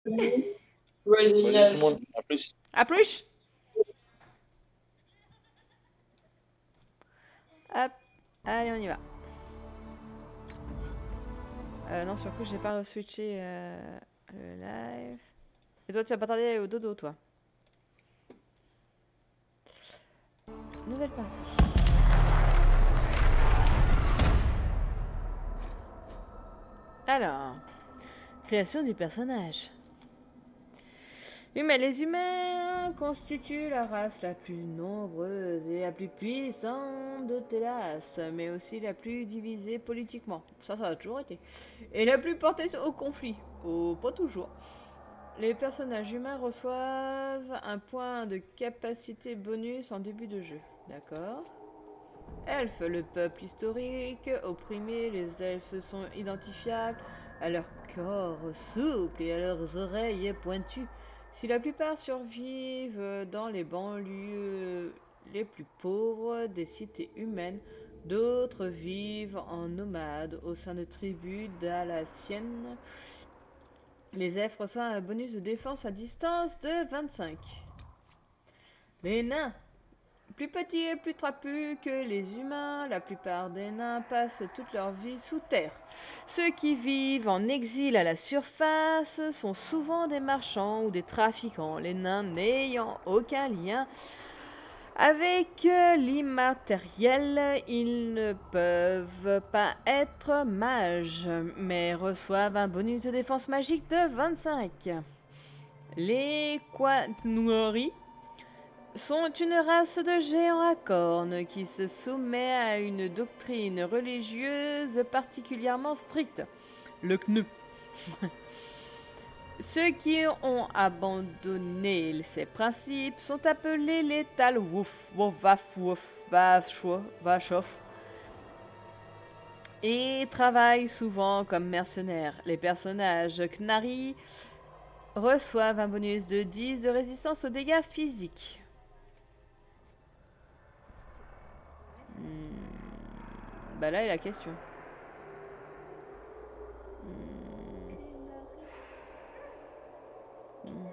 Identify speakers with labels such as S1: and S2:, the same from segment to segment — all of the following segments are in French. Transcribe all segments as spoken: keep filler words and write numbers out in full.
S1: Bonne nuit tout le monde. À plus.
S2: À plus. Hop. Allez, on y va. Euh, non, sur le coup, j'ai pas switché euh, le live. Et toi, tu vas pas tarder au dodo, toi. Nouvelle partie. Alors, création du personnage. Oui, mais les humains constituent la race la plus nombreuse et la plus puissante de Télas, mais aussi la plus divisée politiquement. Ça, ça a toujours été. Et la plus portée au conflit. Oh, pas toujours. Les personnages humains reçoivent un point de capacité bonus en début de jeu. D'accord. Elfes, le peuple historique, opprimé, les elfes sont identifiables à leur corps souple et à leurs oreilles pointues. Si la plupart survivent dans les banlieues les plus pauvres des cités humaines, d'autres vivent en nomades au sein de tribus dalatiennes. Les elfes reçoivent un bonus de défense à distance de vingt-cinq. Les nains, plus petits et plus trapus que les humains, la plupart des nains passent toute leur vie sous terre. Ceux qui vivent en exil à la surface sont souvent des marchands ou des trafiquants, les nains n'ayant aucun lien avec l'immatériel. Ils ne peuvent pas être mages, mais reçoivent un bonus de défense magique de vingt-cinq. Les Quanori sont une race de géants à cornes qui se soumet à une doctrine religieuse particulièrement stricte, le Knu. Ceux qui ont abandonné ces principes sont appelés les Talwouf, Wofaf, Vachof, et travaillent souvent comme mercenaires. Les personnages Knari reçoivent un bonus de dix de résistance aux dégâts physiques. Hmm. Bah là est la question. Hmm. Hmm.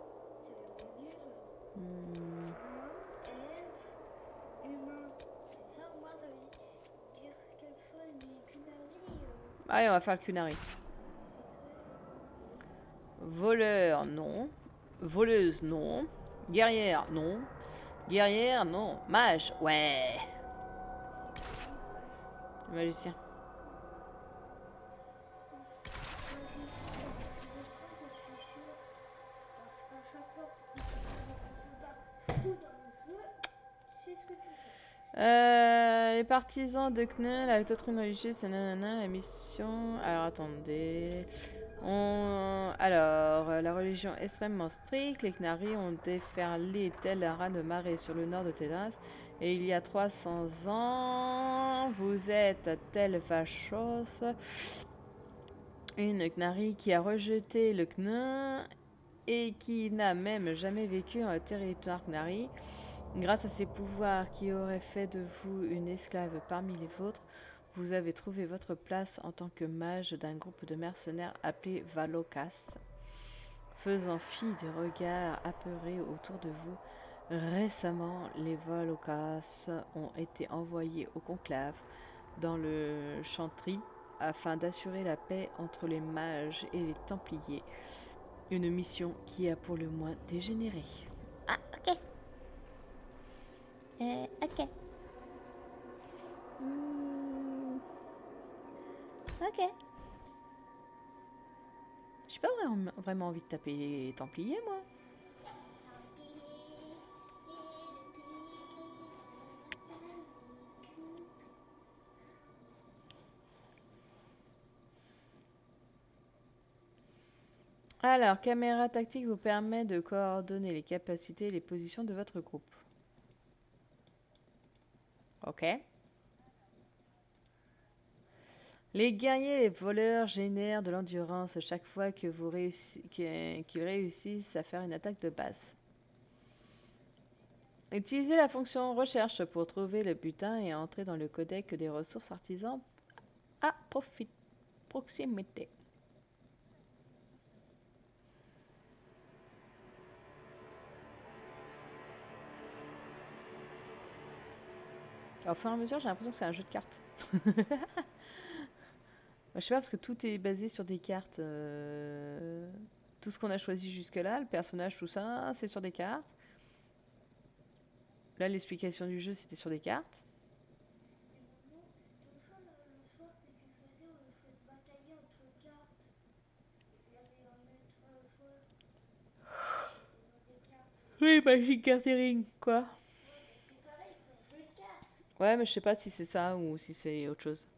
S2: Hmm. Allez, on va faire le Kunari. Voleur, non. Voleuse, non. Guerrière, non. Guerrière, non. Mage, ouais. Magicien. Euh, les partisans de Knell avec doctrine religieuse, c'est nanana, la mission. Alors attendez. On... Alors, la religion extrêmement stricte, les Knari ont déferlé tel un raz de marée sur le nord de Tédas. Et il y a trois cents ans, vous êtes tel Vachos, une Knari qui a rejeté le Kn et qui n'a même jamais vécu en territoire Knari. Grâce à ses pouvoirs qui auraient fait de vous une esclave parmi les vôtres, vous avez trouvé votre place en tant que mage d'un groupe de mercenaires appelé Valokas. Faisant fi des regards apeurés autour de vous, récemment les Valokas ont été envoyés au conclave dans le Chantry afin d'assurer la paix entre les mages et les Templiers. Une mission qui a pour le moins dégénéré. Ah, ok. Euh, ok. Mmh. Ok. J'ai pas vraiment, vraiment envie de taper les Templiers, moi. Alors, caméra tactique vous permet de coordonner les capacités et les positions de votre groupe. Ok. Les guerriers et les voleurs génèrent de l'endurance chaque fois que vous réussi qu'ils réussissent à faire une attaque de base. Utilisez la fonction recherche pour trouver le butin et entrer dans le codec des ressources artisans à profit proximité. Au fur et à mesure, j'ai l'impression que c'est un jeu de cartes. Je sais pas, parce que tout est basé sur des cartes. Euh... Tout ce qu'on a choisi jusque-là, le personnage, tout ça, c'est sur des cartes. Là, l'explication du jeu, c'était sur des cartes. Oui, Magic Gathering, quoi. Ouais, mais je sais pas si c'est ça ou si c'est autre chose.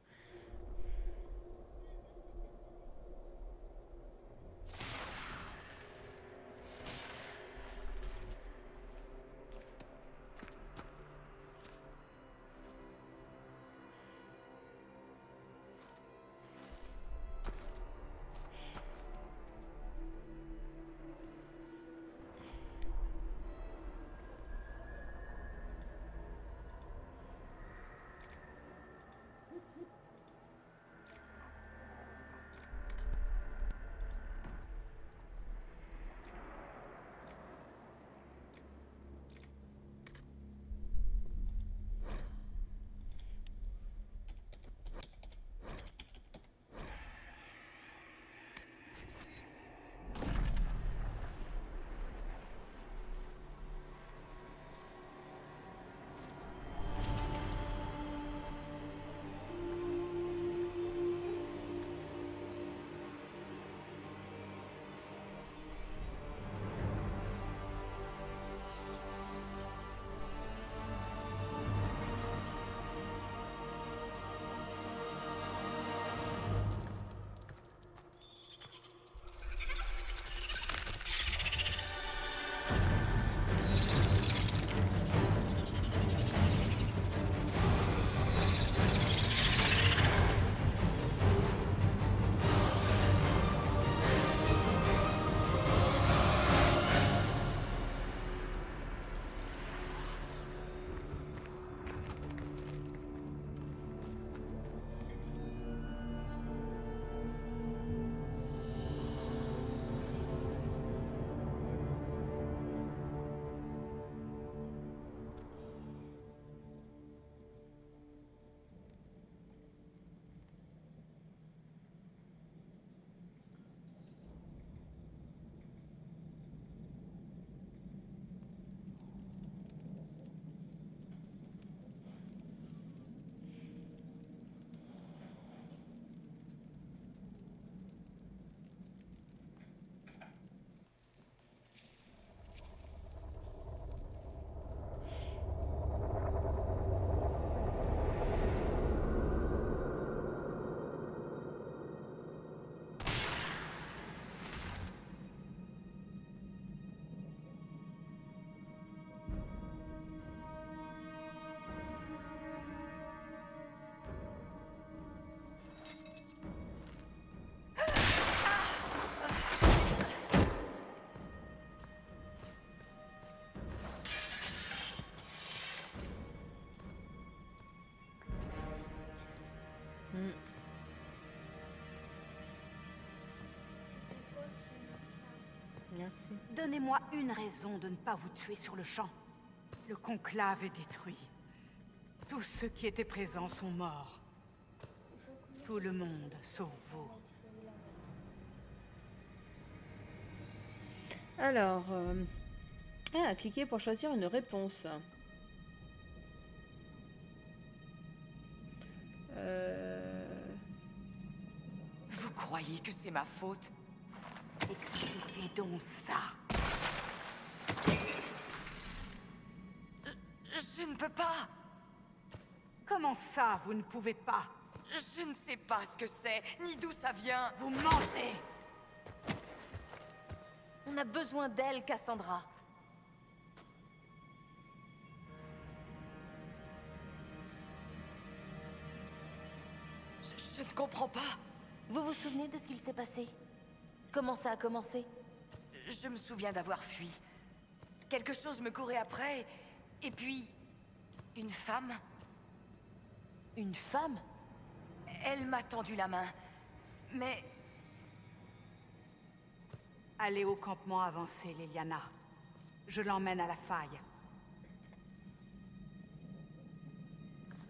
S2: Merci.
S3: Donnez-moi une raison de ne pas vous tuer sur le champ. Le conclave est détruit. Tous ceux qui étaient présents sont morts. Tout le monde, sauf vous.
S2: Alors, euh... ah, cliquez pour choisir une réponse. Euh...
S4: Vous croyez que c'est ma faute?
S3: Expliquez donc ça.
S4: Je ne peux pas.
S3: Comment ça, vous ne pouvez pas?
S4: Je ne sais pas ce que c'est, ni d'où ça vient.
S3: Vous mentez.
S5: On a besoin d'elle, Cassandra.
S4: Je, je ne comprends pas.
S5: Vous vous souvenez de ce qu'il s'est passé? Comment ça a commencé?
S4: Je me souviens d'avoir fui. Quelque chose me courait après, et puis... une femme.
S5: Une femme?
S4: Elle m'a tendu la main, mais...
S3: Allez au campement avancé, Leliana. Je l'emmène à la faille.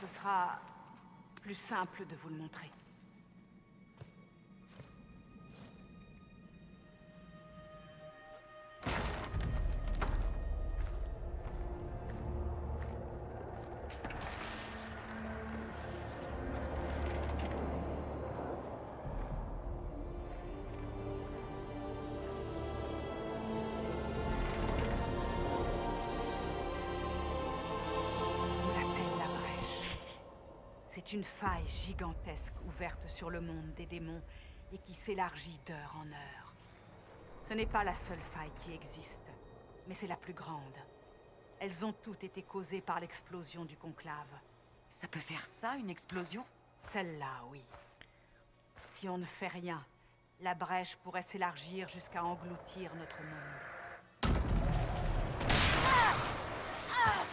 S3: ce sera plus simple de vous le montrer. C'est une faille gigantesque ouverte sur le monde des démons et qui s'élargit d'heure en heure. Ce n'est pas la seule faille qui existe, mais c'est la plus grande. Elles ont toutes été causées par l'explosion du conclave.
S4: Ça peut faire ça, une explosion?
S3: Celle-là, oui. Si on ne fait rien, la brèche pourrait s'élargir jusqu'à engloutir notre monde. Ah! Ah!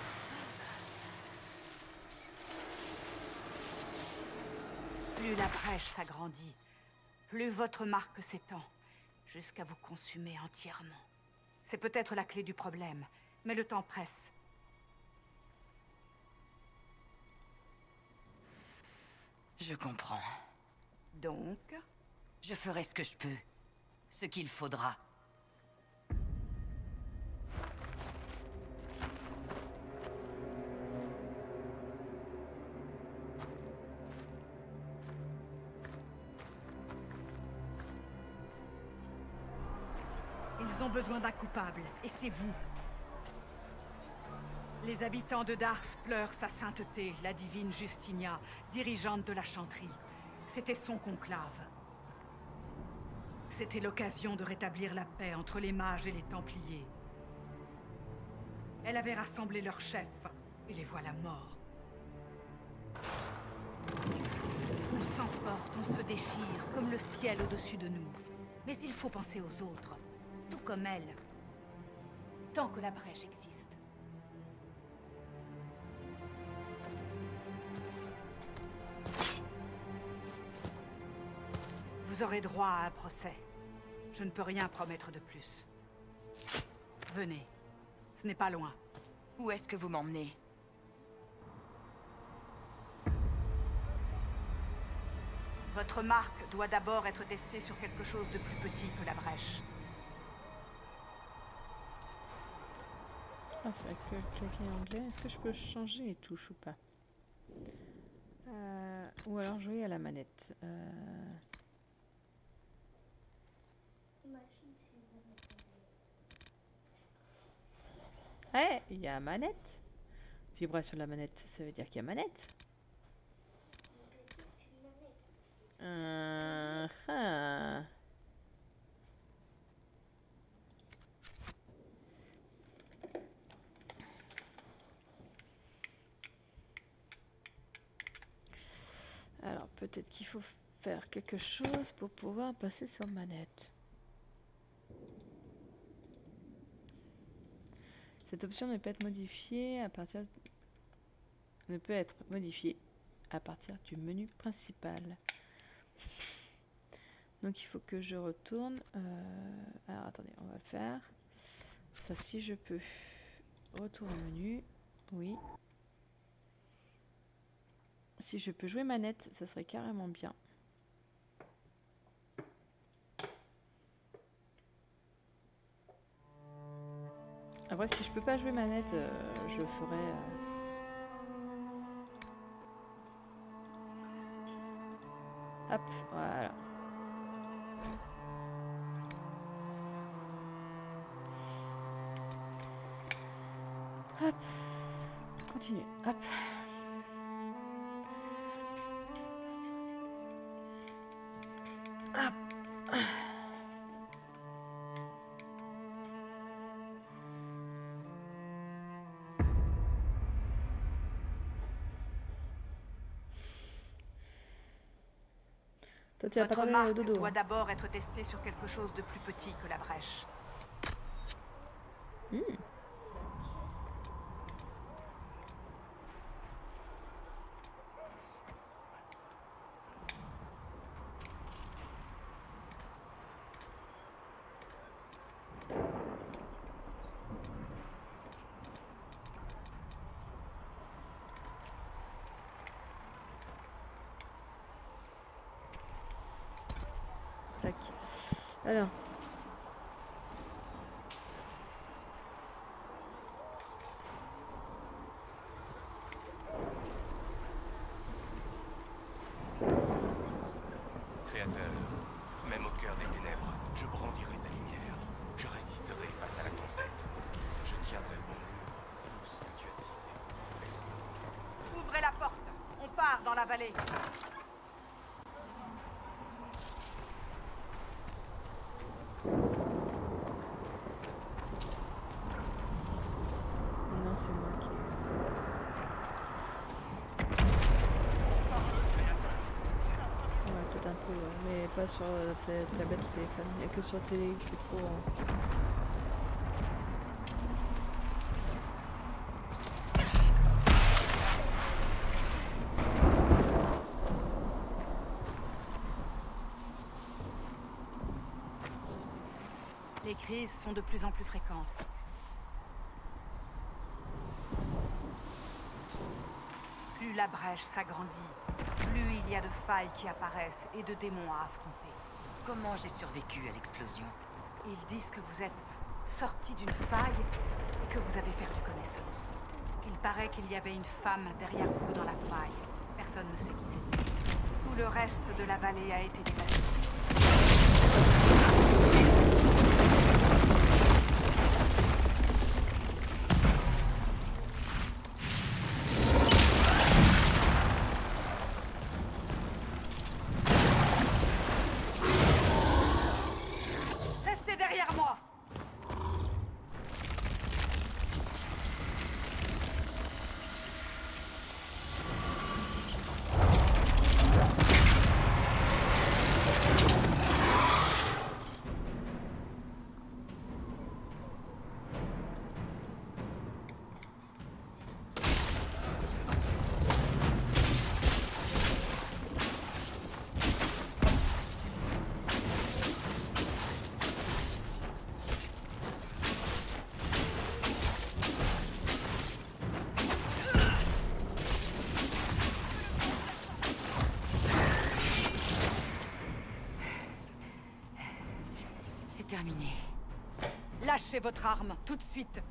S3: Plus la brèche s'agrandit, plus votre marque s'étend, jusqu'à vous consumer entièrement. C'est peut-être la clé du problème, mais le temps presse.
S4: Je comprends.
S3: Donc?
S4: Je ferai ce que je peux. Ce qu'il faudra.
S3: Ils ont besoin d'un coupable, et c'est vous. Les habitants de Dars pleurent sa sainteté, la divine Justinia, dirigeante de la chanterie. C'était son conclave. C'était l'occasion de rétablir la paix entre les mages et les Templiers. Elle avait rassemblé leurs chefs, et les voilà morts. On s'emporte, on se déchire, comme le ciel au-dessus de nous. Mais il faut penser aux autres. Tout comme elle, tant que la brèche existe. Vous aurez droit à un procès. Je ne peux rien promettre de plus. Venez, ce n'est pas loin.
S4: Où est-ce que vous m'emmenez?
S3: Votre marque doit d'abord être testée sur quelque chose de plus petit que la brèche.
S2: Ah, c'est avec le clavier anglais. Est-ce que je peux changer les touches ou pas? euh, Ou alors jouer à la manette. Euh... Ouais, il y a manette. Vibration de la manette, ça veut dire qu'il y a manette. Euh... Ah. Alors peut-être qu'il faut faire quelque chose pour pouvoir passer sur manette. Cette option ne peut être modifiée à partir ne peut être modifiée à partir du menu principal. Donc il faut que je retourne. Euh, alors attendez, on va le faire. Ça si je peux. Retour au menu. Oui. Si je peux jouer manette, ça serait carrément bien. Après, si je peux pas jouer manette, euh, je ferai... Euh... Hop, voilà. Hop. Continue. Hop. Hop. Toi, tu vas pas
S3: Votre
S2: travailler
S3: marque
S2: au dodo.
S3: doit d'abord être testée sur quelque chose de plus petit que la brèche.
S2: Mmh. Alors.
S6: Créateur, même au cœur des ténèbres, je brandirai ta lumière. Je résisterai face à la tempête. Je tiendrai bon tout ce que tu as tissé.
S3: Ouvrez la porte. On part dans la vallée.
S2: Non, c'est moi qui... Ouais, peut-être un peu, ouais, mais pas sur euh, ta tablette ou téléphone. Il n'y a que sur télé qui est trop... hein.
S3: Les crises sont de plus en plus fréquentes. Plus la brèche s'agrandit, plus il y a de failles qui apparaissent et de démons à affronter.
S4: Comment j'ai survécu à l'explosion?
S3: Ils disent que vous êtes sorti d'une faille et que vous avez perdu connaissance. Il paraît qu'il y avait une femme derrière vous dans la faille. Personne ne sait qui c'était. Tout le reste de la vallée a été dévasté. Restez derrière moi!
S4: C'est terminé.
S3: Lâchez votre arme, tout de suite!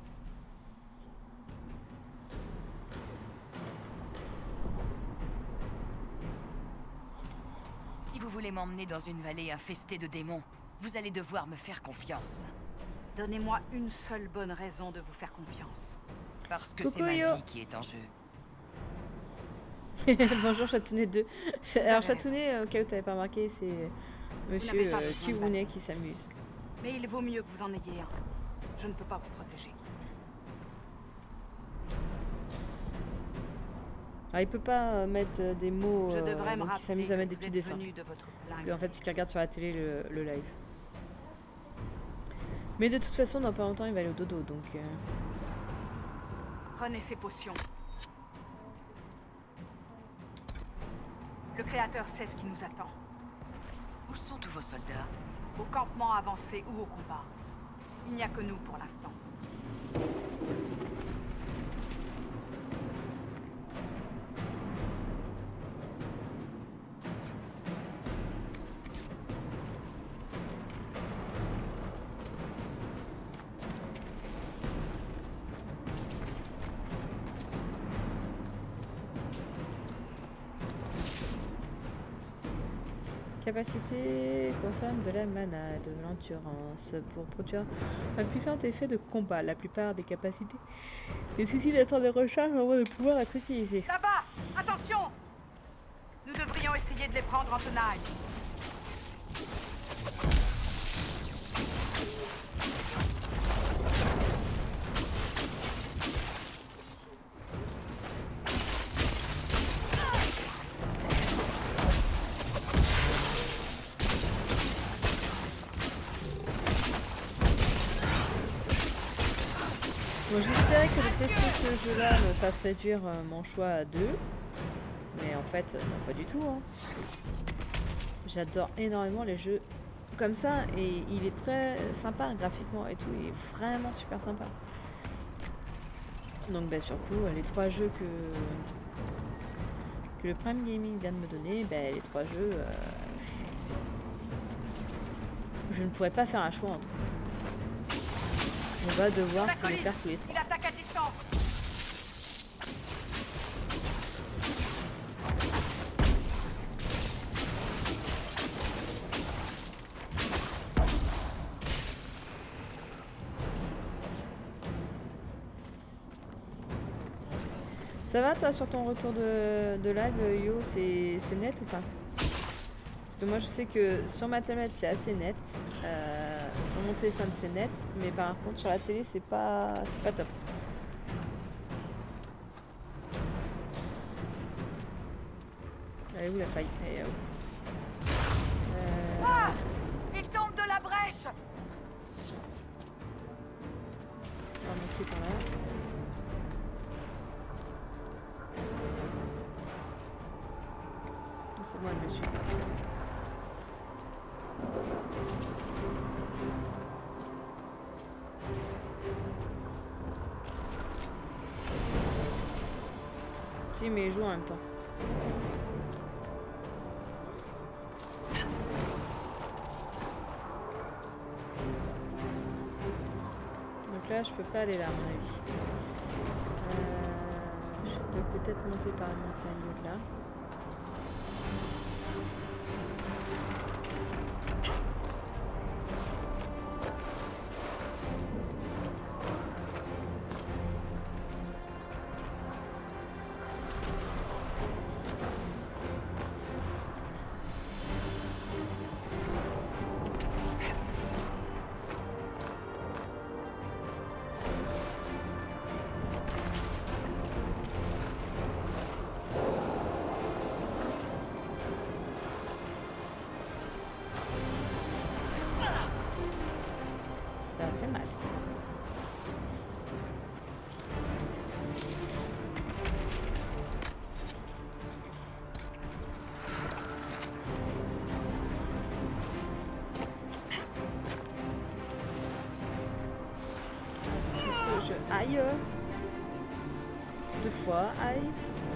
S4: Si vous voulez m'emmener dans une vallée infestée de démons, vous allez devoir me faire confiance.
S3: Donnez-moi une seule bonne raison de vous faire confiance.
S4: Parce que c'est
S2: Coucou,
S4: ma
S2: yo.
S4: vie qui est en jeu.
S2: Bonjour Chatounet deux.
S3: avez
S2: Alors
S3: raison.
S2: Chatounet, au cas où t'avais pas remarqué, c'est monsieur
S3: n'avez pas
S2: euh,
S3: besoin de
S2: Kibounet qui s'amuse.
S3: Mais il vaut mieux que vous en ayez un. Je ne peux pas vous protéger.
S2: Alors il peut pas euh, mettre euh, des mots,
S3: Je
S2: euh,
S3: devrais me
S2: donc il
S3: rappeler
S2: s'amuse
S3: que
S2: à mettre des
S3: vous
S2: petits
S3: êtes
S2: dessins.
S3: venu de votre
S2: Parce
S3: plein
S2: qu'en fait,
S3: gré.
S2: c'est qu'il regarde sur la télé le, le live. Mais de toute façon, dans pas longtemps, il va aller au dodo, donc... euh,
S3: Prenez ces potions. Le Créateur sait ce qui nous attend.
S4: Où sont tous vos soldats?
S3: Au campement avancé ou au combat. Il n'y a que nous pour l'instant.
S2: Capacité consomme de la mana, de l'endurance pour produire un puissant effet de combat. La plupart des capacités nécessitent un temps de recharge avant de pouvoir être utilisées.
S3: Là-bas! Attention! Nous devrions essayer de les prendre en tenaille.
S2: Bon, j'espérais que de tester ce jeu-là me fasse réduire euh, mon choix à deux. Mais en fait, euh, non, pas du tout. Hein. J'adore énormément les jeux comme ça. Et il est très sympa graphiquement et tout. Il est vraiment super sympa. Donc, bah, sur coup, les trois jeux que, que le Prime Gaming vient de me donner, bah, les trois jeux, euh, je ne pourrais pas faire un choix entre eux. On va devoir se les faire tous les trois.
S3: Il attaque à distance.
S2: Ça va toi sur ton retour de, de live, Yo, c'est net ou pas? Parce que moi je sais que sur ma tablette c'est assez net, euh, sur mon téléphone c'est net, mais par contre sur la télé c'est pas, c'est pas top. Elle est où la faille? Elle est là-haut. Euh...
S4: Ah! Il tombe de la brèche!
S2: On va monter par là. C'est moi le monsieur. Si, mais il joue en même temps. Donc là, je peux pas aller là, à mon avis. Euh, je peux peut-être monter par la montagne là. Ça fait mal. Est-ce que je... Aïe. Deux fois, aïe.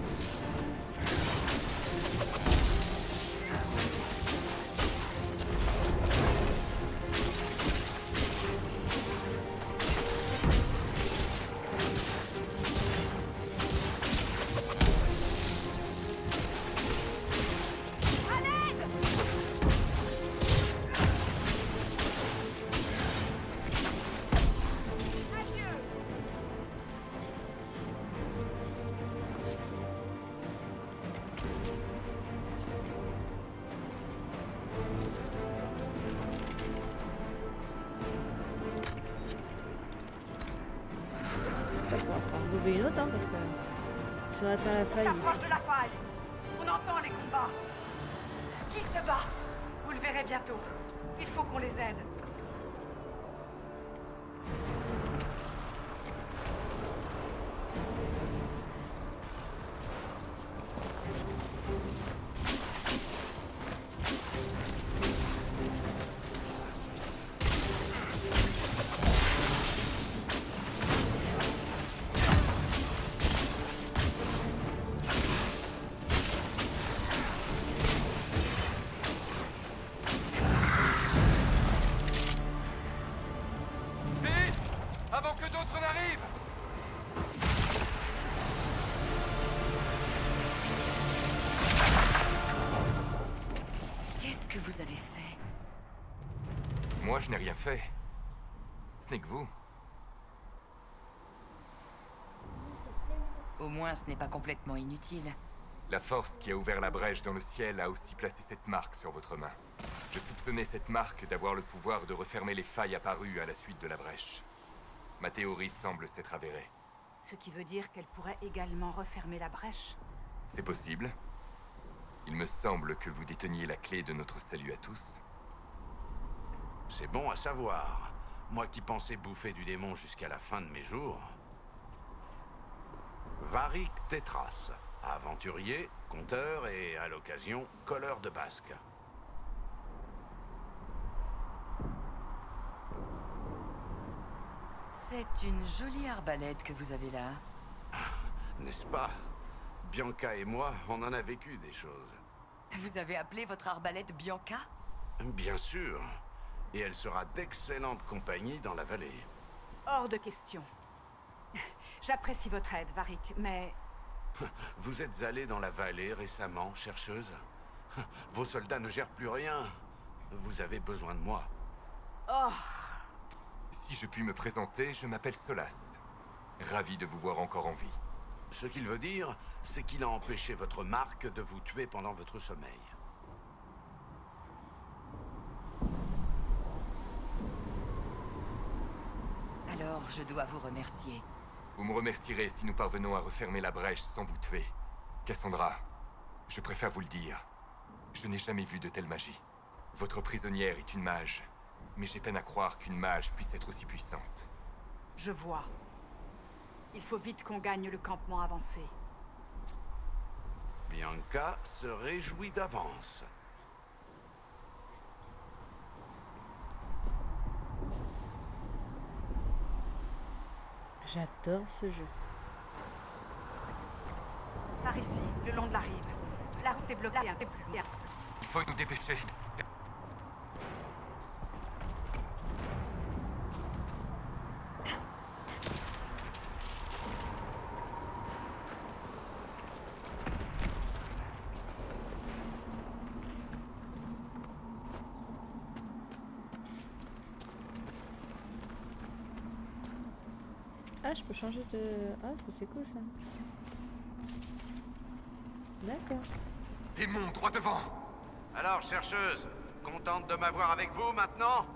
S2: Ça pourra s'en enlever une autre, hein, parce que si on atteint la
S3: On
S2: faille.
S3: s'approche de la faille. On entend les combats.
S4: Qui se bat?
S3: Vous le verrez bientôt. Il faut qu'on les aide.
S6: Vite! Avant que d'autres n'arrivent!
S4: Qu'est-ce que vous avez fait?
S6: Moi, je n'ai rien fait. Ce n'est que vous.
S4: Au moins, ce n'est pas complètement inutile.
S6: La force qui a ouvert la brèche dans le ciel a aussi placé cette marque sur votre main. Je soupçonnais cette marque d'avoir le pouvoir de refermer les failles apparues à la suite de la brèche. Ma théorie semble s'être avérée.
S3: Ce qui veut dire qu'elle pourrait également refermer la brèche.
S6: C'est possible. Il me semble que vous déteniez la clé de notre salut à tous.
S7: C'est bon à savoir. Moi qui pensais bouffer du démon jusqu'à la fin de mes jours. Varric Tétras, aventurier, conteur et, à l'occasion, colleur de basque.
S4: C'est une jolie arbalète que vous avez là.
S7: N'est-ce pas? Bianca et moi, on en a vécu des choses.
S4: Vous avez appelé votre arbalète Bianca?
S7: Bien sûr. Et elle sera d'excellente compagnie dans la vallée.
S3: Hors de question. J'apprécie votre aide, Varric, mais...
S7: Vous êtes allé dans la vallée récemment, chercheuse? Vos soldats ne gèrent plus rien. Vous avez besoin de moi.
S3: Oh,
S6: Si je puis me présenter, je m'appelle Solas. Ravi de vous voir encore en vie.
S7: Ce qu'il veut dire, c'est qu'il a empêché votre marque de vous tuer pendant votre sommeil.
S4: Alors, je dois vous remercier.
S6: Vous me remercierez si nous parvenons à refermer la brèche sans vous tuer. Cassandra, je préfère vous le dire. Je n'ai jamais vu de telle magie. Votre prisonnière est une mage, mais j'ai peine à croire qu'une mage puisse être aussi puissante.
S3: je vois. Il faut vite qu'on gagne le campement avancé.
S7: Bianca se réjouit d'avance.
S2: J'adore ce jeu.
S3: Par ici, le long de la rive. La route est bloquée un peu plus loin.
S6: Il faut nous dépêcher.
S2: Ah, je peux changer de... Ah, ça c'est cool ça. D'accord.
S6: Démon, droit devant!
S7: Alors, chercheuse, contente de m'avoir avec vous maintenant?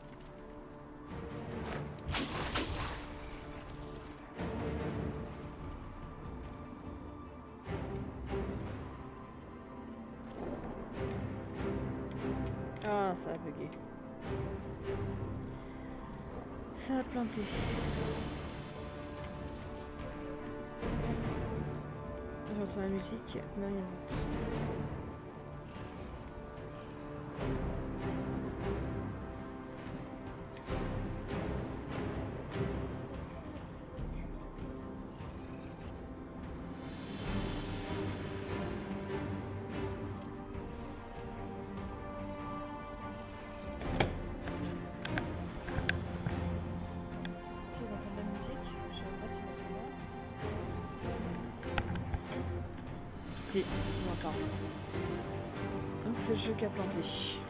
S2: Ah, ça a bugué. Ça a planté. J'entends la musique, mais rien d'autre. Si, on entend. Donc c'est le jeu qui a planté.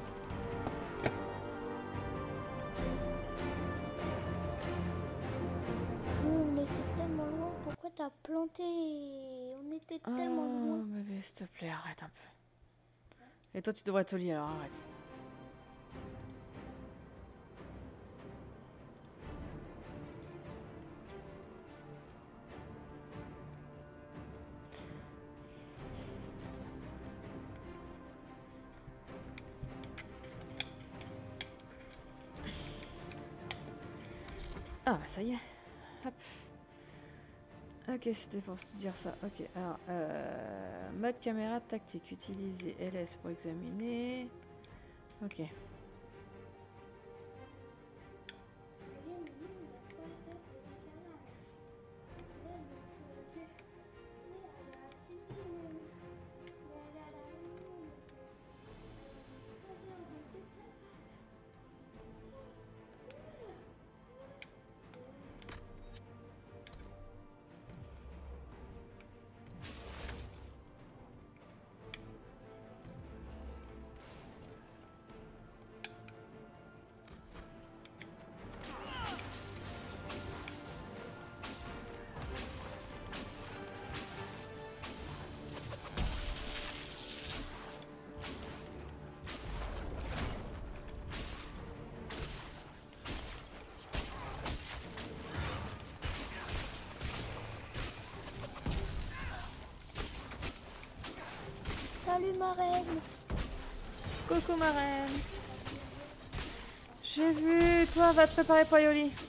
S8: On était tellement loin, pourquoi t'as planté? On était tellement loin.
S2: Oh bébé, s'il te plaît, arrête un peu. Et toi tu devrais être au lit alors arrête. Ah bah ça y est. Hop. Ok, c'était pour te dire ça. Ok, alors euh, mode caméra tactique. Utiliser L S pour examiner. Ok.
S8: Salut ma reine.
S2: Coucou ma reine. J'ai vu. Toi, va te préparer pour aller au lit.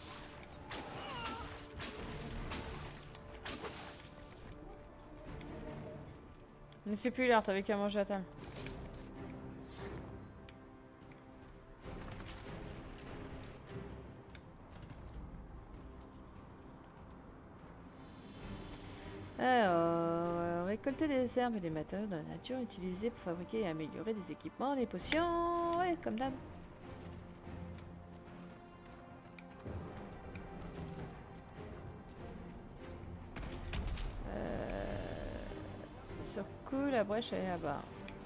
S2: Ne suis plus l'heure, t'avais qu'à manger à table. Alors, récolter des herbes et des matériaux de la nature utilisés pour fabriquer et améliorer des équipements, des potions, ouais, comme d'hab. sur coup, la brèche elle est là-bas.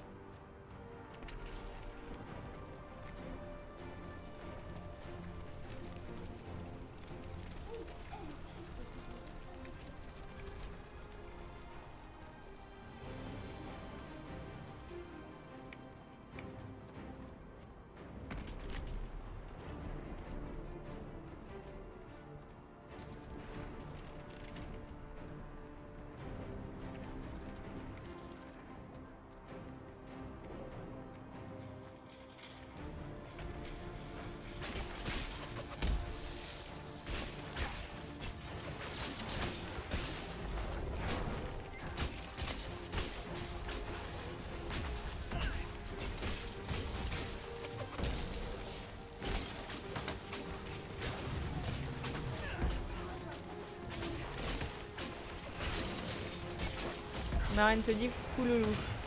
S2: Marraine te dit coucou le loup.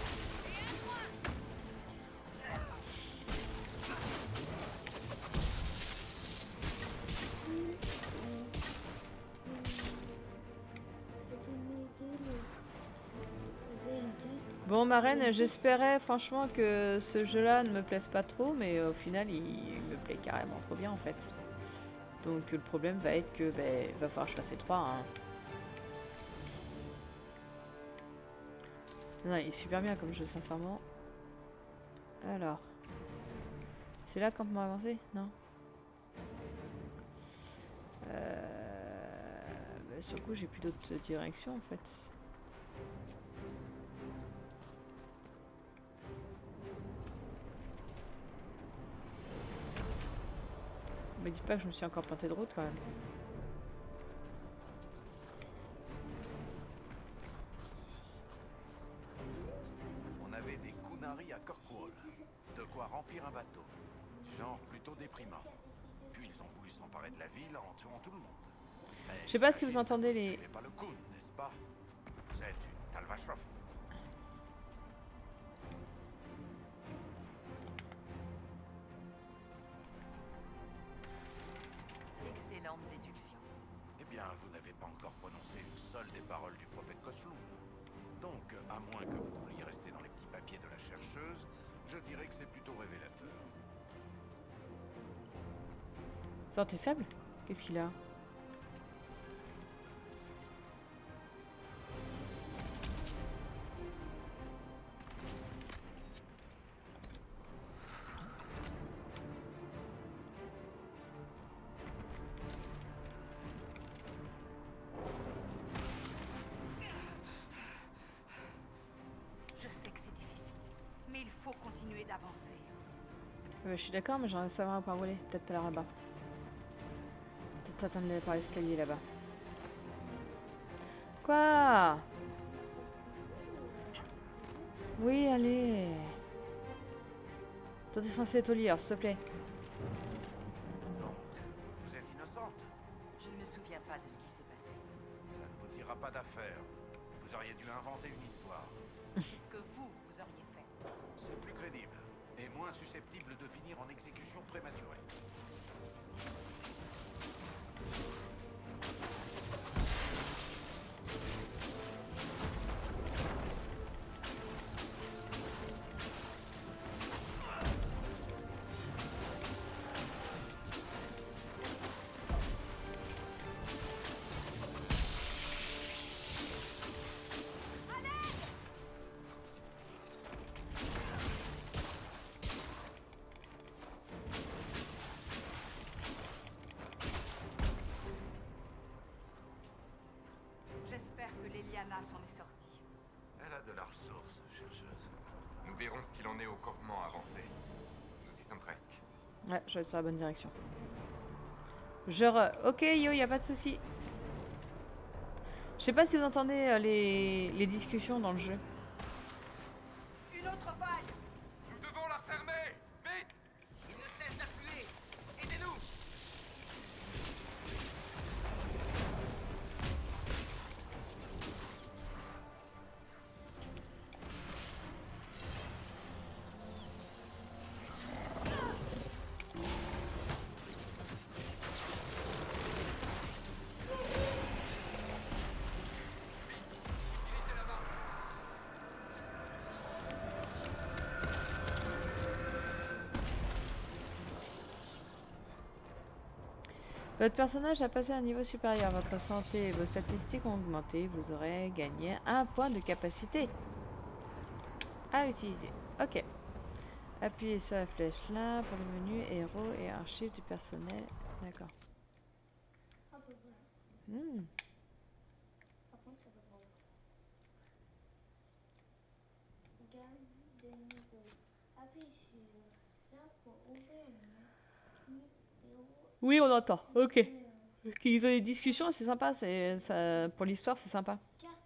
S2: Bon Marraine, j'espérais franchement que ce jeu-là ne me plaise pas trop, mais au final il, il me plaît carrément trop bien en fait. Donc le problème va être que ben, va falloir que je fasse les trois. Hein. Non, il est super bien comme jeu, sincèrement. Alors. C'est là qu'on peut avancer? Non. Euh... Bah, sur le coup, j'ai plus d'autres directions en fait. Me dis pas que je me suis encore planté de route quand même.
S7: À Kirkwall, de quoi remplir un bateau. Genre plutôt déprimant. Puis ils ont voulu s'emparer de la ville en tuant tout le monde.
S2: Je sais pas si vous entendez les...
S7: Pas le coup, n'est-ce pas? Vous êtes une Talvashov.
S4: Excellente déduction.
S7: Eh bien, vous n'avez pas encore prononcé une seule des paroles du prophète Kosloum. Donc, à moins que vous vouliez rester dans les petits papiers de la chercheuse, je dirais que c'est plutôt révélateur.
S2: Ça, t'es faible? Qu'est-ce qu'il a? Euh, je suis d'accord, mais j'aimerais savoir par voler. Peut-être pas là-bas. Peut-être attendre par l'escalier là-bas. Quoi? Oui, allez. Toi, t'es censé être au lit, s'il te plaît.
S7: Donc, vous êtes innocente?
S4: Je ne me souviens pas de ce qui s'est passé.
S7: Ça ne vous tirera pas d'affaire. Vous auriez dû inventer une histoire.
S3: C'est ce que vous, vous auriez fait.
S7: C'est plus crédible. Et moins susceptible de finir en exécution prématurée.
S3: S'en est sortie.
S7: Elle a de la ressource, chercheuse.
S6: Nous verrons ce qu'il en est au campement avancé. Nous y sommes presque.
S2: Ouais, je vais être sur la bonne direction. Genre, ok yo, y a pas de souci. Je sais pas si vous entendez euh, les... les discussions dans le jeu.
S3: Une autre vague!
S6: Nous devons la refermer! Vite!
S4: Il ne cesse d'affluer! Aidez-nous!
S2: Votre personnage a passé à un niveau supérieur. Votre santé et vos statistiques ont augmenté. Vous aurez gagné un point de capacité à utiliser. Ok. Appuyez sur la flèche là pour le menu héros et archives du personnel. D'accord. Hmm. Oui, on entend. Ok. Qu'ils ont des discussions, c'est sympa. C'est ça pour l'histoire, c'est sympa.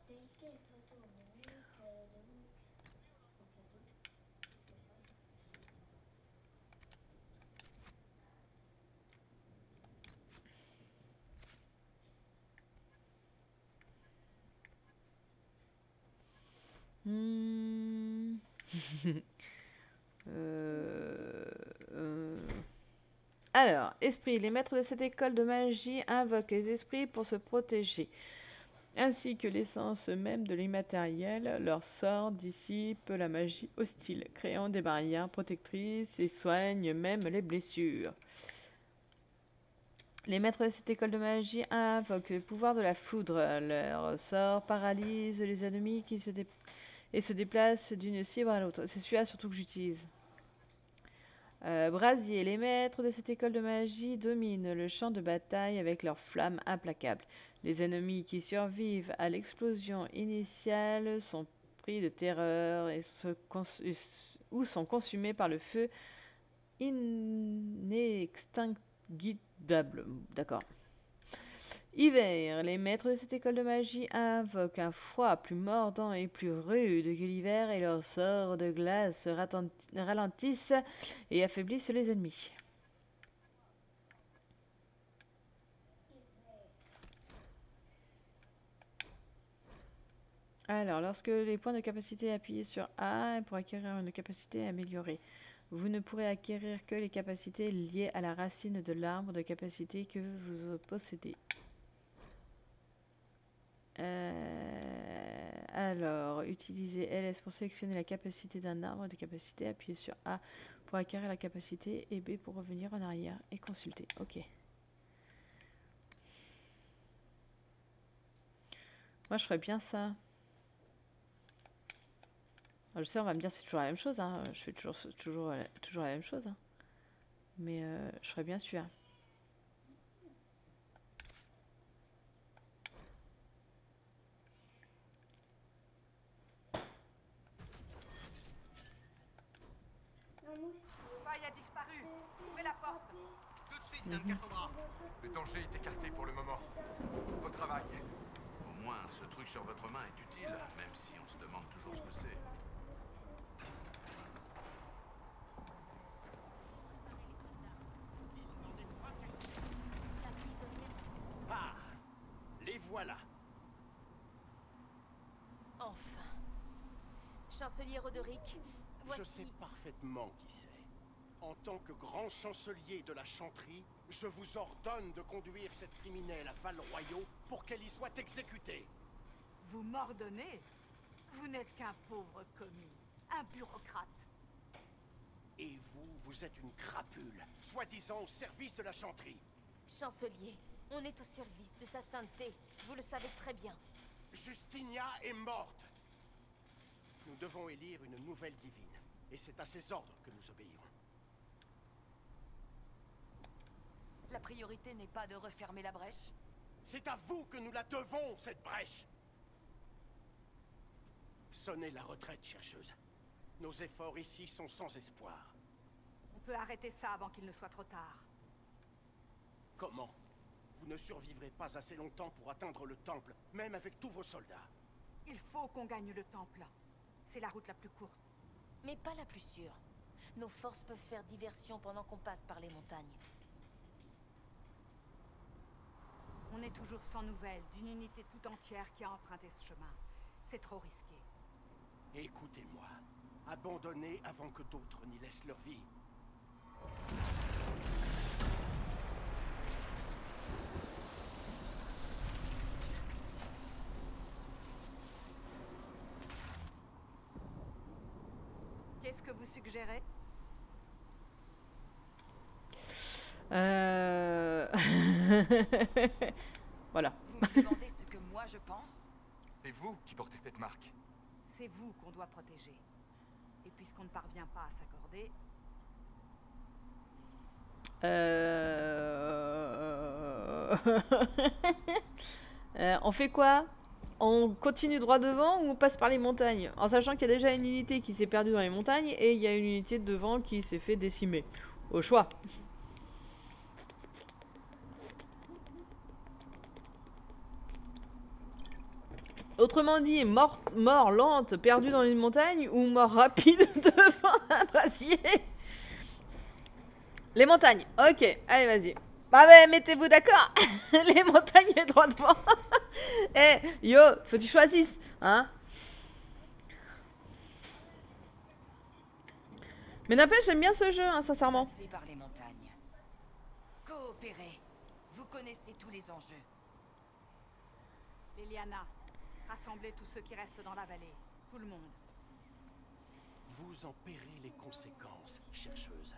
S2: Hmm. euh, euh. Alors, esprit. Les maîtres de cette école de magie invoquent les esprits pour se protéger, ainsi que l'essence même de l'immatériel. Leur sort dissipe la magie hostile, créant des barrières protectrices et soigne même les blessures. Les maîtres de cette école de magie invoquent le pouvoir de la foudre. Leur sort paralyse les ennemis qui se dé et se déplacent d'une cible à l'autre. C'est celui-là surtout que j'utilise. Euh, Brasier. Les maîtres de cette école de magie dominent le champ de bataille avec leurs flammes implacables. Les ennemis qui survivent à l'explosion initiale sont pris de terreur et se ou sont consumés par le feu inextinguible. D'accord. Hiver. Les maîtres de cette école de magie invoquent un froid plus mordant et plus rude que l'hiver et leurs sorts de glace ralentissent et affaiblissent les ennemis. Alors, lorsque les points de capacité appuyés sur A pour acquérir une capacité améliorée, vous ne pourrez acquérir que les capacités liées à la racine de l'arbre de capacité que vous possédez. Euh, alors, utilisez L S pour sélectionner la capacité d'un arbre de capacité, appuyez sur A pour acquérir la capacité et B pour revenir en arrière et consulter. Ok. Moi, je ferais bien ça. Alors, je sais, on va me dire c'est toujours la même chose. Hein. Je fais toujours, toujours, toujours la même chose. Hein. Mais euh, je ferais bien celui-là.
S3: Faille a disparu. Ouvrez la porte.
S6: Tout de suite, Dame Cassandra. Le danger est écarté pour le moment. Au travail.
S7: Au moins, ce truc sur votre main est utile, même si on se demande toujours ce que c'est.
S9: Ah, les voilà.
S5: Enfin. Chancelier Roderick, voici...
S9: Je sais parfaitement qui c'est. En tant que grand chancelier de la Chantry, je vous ordonne de conduire cette criminelle à Val-Royaux pour qu'elle y soit exécutée.
S3: Vous m'ordonnez? Vous n'êtes qu'un pauvre commis, un bureaucrate.
S9: Et vous, vous êtes une crapule, soi-disant au service de la Chantry.
S5: Chancelier, on est au service de sa sainteté. Vous le savez très bien.
S9: Justinia est morte. Nous devons élire une nouvelle divine. Et c'est à ses ordres que nous obéirons.
S4: La priorité n'est pas de refermer la brèche.
S9: C'est à vous que nous la devons, cette brèche. Sonnez la retraite, chercheuse. Nos efforts ici sont sans espoir.
S3: On peut arrêter ça avant qu'il ne soit trop tard.
S9: Comment? Vous ne survivrez pas assez longtemps pour atteindre le temple, même avec tous vos soldats.
S3: Il faut qu'on gagne le temple. C'est la route la plus courte.
S5: Mais pas la plus sûre. Nos forces peuvent faire diversion pendant qu'on passe par les montagnes.
S3: On est toujours sans nouvelles d'une unité tout entière qui a emprunté ce chemin. C'est trop risqué.
S9: Écoutez-moi. Abandonnez avant que d'autres n'y laissent leur vie.
S3: Qu'est-ce que vous suggérez?
S2: Euh... Voilà.
S4: Vous me demandez ce que moi je pense?
S6: C'est vous qui portez cette marque.
S3: C'est vous qu'on doit protéger. Et puisqu'on ne parvient pas à s'accorder,
S2: Euh... euh, on fait quoi? On continue droit devant ou on passe par les montagnes? En sachant qu'il y a déjà une unité qui s'est perdue dans les montagnes et il y a une unité devant qui s'est fait décimer. Au choix. Autrement dit, mort, mort lente, perdue dans une montagne ou mort rapide devant un brasier. Les montagnes, ok, allez vas-y. Bah ouais, mettez-vous d'accord. Les montagnes et droit devant. Eh, yo, faut que tu choisisses, hein. Mais n'empêche, j'aime bien ce jeu, hein, sincèrement.
S4: Passez par les montagnes. Coopérez. Vous connaissez tous les enjeux.
S3: Liliana, rassemblez tous ceux qui restent dans la vallée. Tout le monde.
S9: Vous en paierez les conséquences, chercheuse.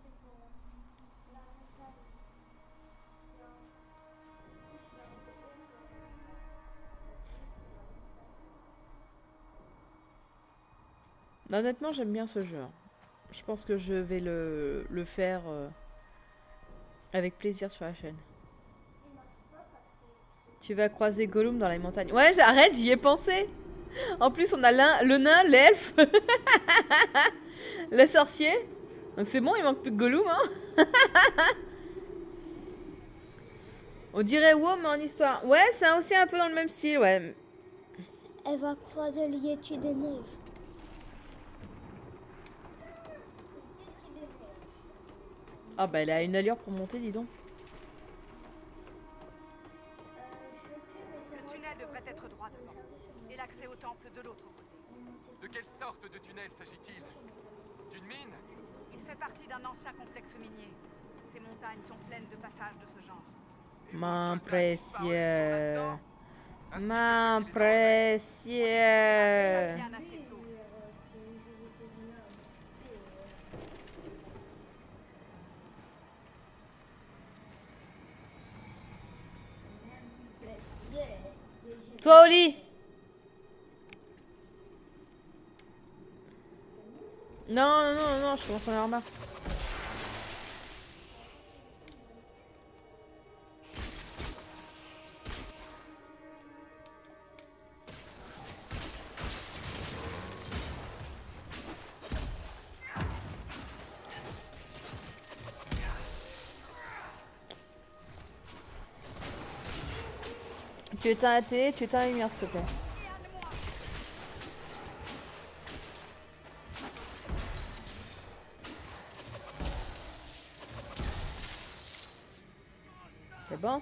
S2: Honnêtement, j'aime bien ce jeu. Je pense que je vais le, le faire euh, avec plaisir sur la chaîne. Tu vas croiser Gollum dans les montagnes. Ouais, arrête, j'y ai pensé. En plus, on a le nain, l'elfe, le sorcier. Donc c'est bon, il manque plus que Gollum, hein. On dirait WoW, mais en histoire. Ouais, c'est aussi un peu dans le même style, ouais.
S8: Elle va croiser le Yeti des neiges.
S2: Ah bah elle a une allure pour monter, dis donc.
S3: Le tunnel devrait être droit devant. Et l'accès au temple de l'autre côté.
S6: De quelle sorte de tunnel s'agit-il? D'une mine?
S3: Il fait partie d'un ancien complexe minier. Ces montagnes sont pleines de passages de ce genre.
S2: Mon précieux. Mon précieux.
S3: Bien assez tôt.
S2: Toi, Oli. Non, non, non, non, je commence à en avoir marre. Tu éteins la télé, tu éteins la lumière, s'il te plaît. C'est bon?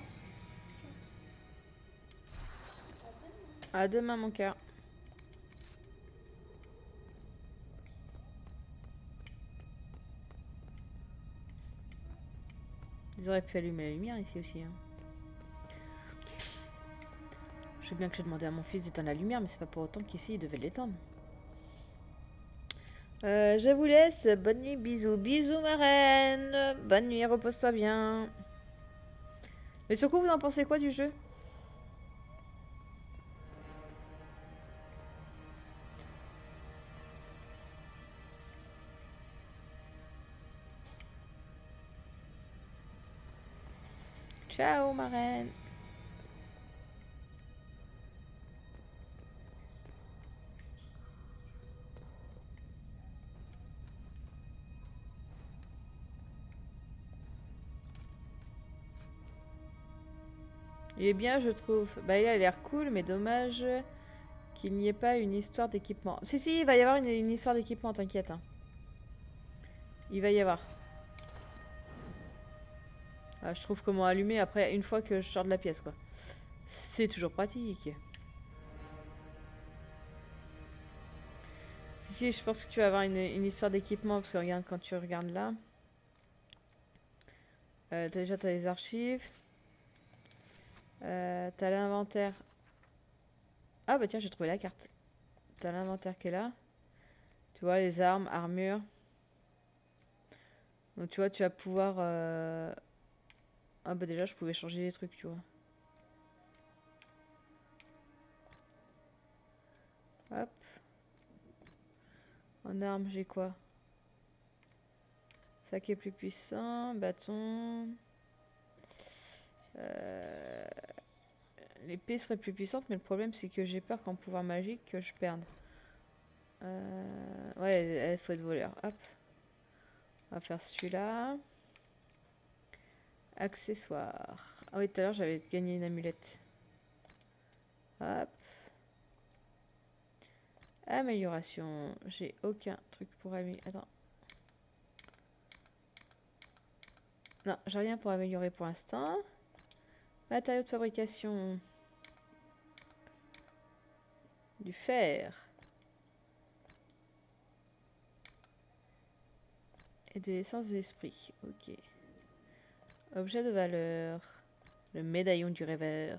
S2: À demain, mon cœur. Ils auraient pu allumer la lumière ici aussi, hein. Je sais bien que j'ai demandé à mon fils d'éteindre la lumière, mais c'est pas pour autant qu'ici il devait l'éteindre. Euh, je vous laisse. Bonne nuit, bisous. Bisous, ma reine. Bonne nuit, repose-toi bien. Mais surtout, vous en pensez quoi du jeu? Ciao, ma reine. Il est bien, je trouve. Bah, il a l'air cool, mais dommage qu'il n'y ait pas une histoire d'équipement. Si, si, il va y avoir une, une histoire d'équipement, t'inquiète. Hein. Il va y avoir. Ah, je trouve comment allumer après, une fois que je sors de la pièce, quoi. C'est toujours pratique. Si, si, je pense que tu vas avoir une, une histoire d'équipement, parce que regarde, quand tu regardes là. Euh, t'as déjà, t'as les archives. Euh, t'as l'inventaire. Ah bah tiens, j'ai trouvé la carte. T'as l'inventaire qui est là. Tu vois les armes, armures. Donc tu vois, tu vas pouvoir euh, Ah bah déjà je pouvais changer les trucs, tu vois. Hop. En arme, j'ai quoi? Sac est plus puissant, bâton. Euh... L'épée serait plus puissante, mais le problème c'est que j'ai peur qu'en pouvoir magique que je perde. Euh... Ouais, il faut être voleur. Hop. On va faire celui-là. Accessoires. Ah oui, tout à l'heure j'avais gagné une amulette. Hop. Amélioration. J'ai aucun truc pour améliorer. Attends. Non, j'ai rien pour améliorer pour l'instant. Matériaux de fabrication. Du fer. Et de l'essence de l'esprit. Ok. Objet de valeur. Le médaillon du rêveur.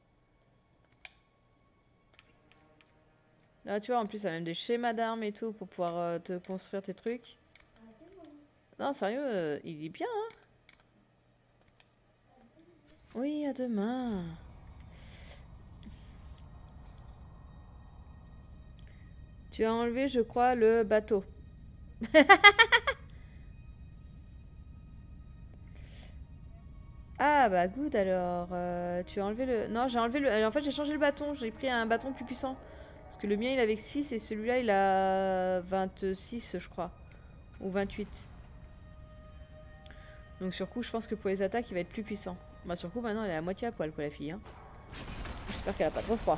S2: Là, tu vois, en plus, ça a même des schémas d'armes et tout pour pouvoir euh, te construire tes trucs. Non, sérieux, euh, il est bien, hein. Oui, à demain. Tu as enlevé, je crois, le bateau. Ah, bah, good, alors. Euh, tu as enlevé le... Non, j'ai enlevé le... En fait, j'ai changé le bâton. J'ai pris un bâton plus puissant. Parce que le mien, il avait six et celui-là, il a vingt-six, je crois. Ou vingt-huit. Donc, sur coup, je pense que pour les attaques, il va être plus puissant. Bah, sur coup, maintenant, elle est à moitié à poil, quoi, la fille. Hein. J'espère qu'elle a pas trop froid.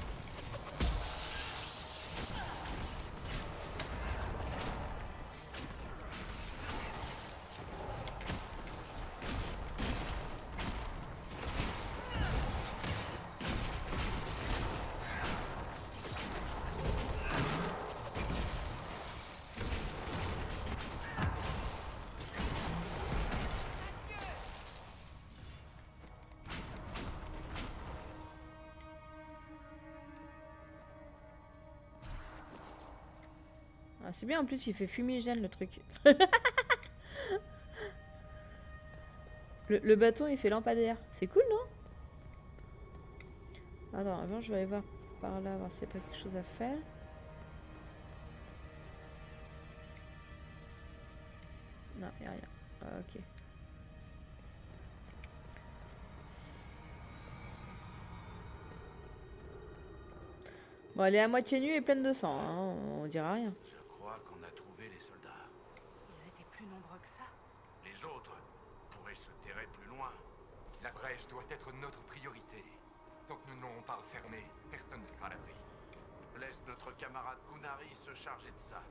S2: Ah, c'est bien, en plus, il fait fumigène, le truc. le, le bâton, il fait lampadaire. C'est cool, non? Attends, avant, je vais aller voir par là, voir s'il n'y a pas quelque chose à faire. Non, il n'y a rien. Ah, ok. Bon, elle est à moitié nue et pleine de sang, hein. On dira rien.
S7: Je crois qu'on a trouvé les soldats.
S3: Ils étaient plus nombreux que ça.
S7: Les autres pourraient se terrer plus loin.
S6: La brèche doit être notre priorité. Tant que nous n'aurons pas refermé, personne ne sera à l'abri.
S7: Laisse notre camarade Kunari se charger de ça.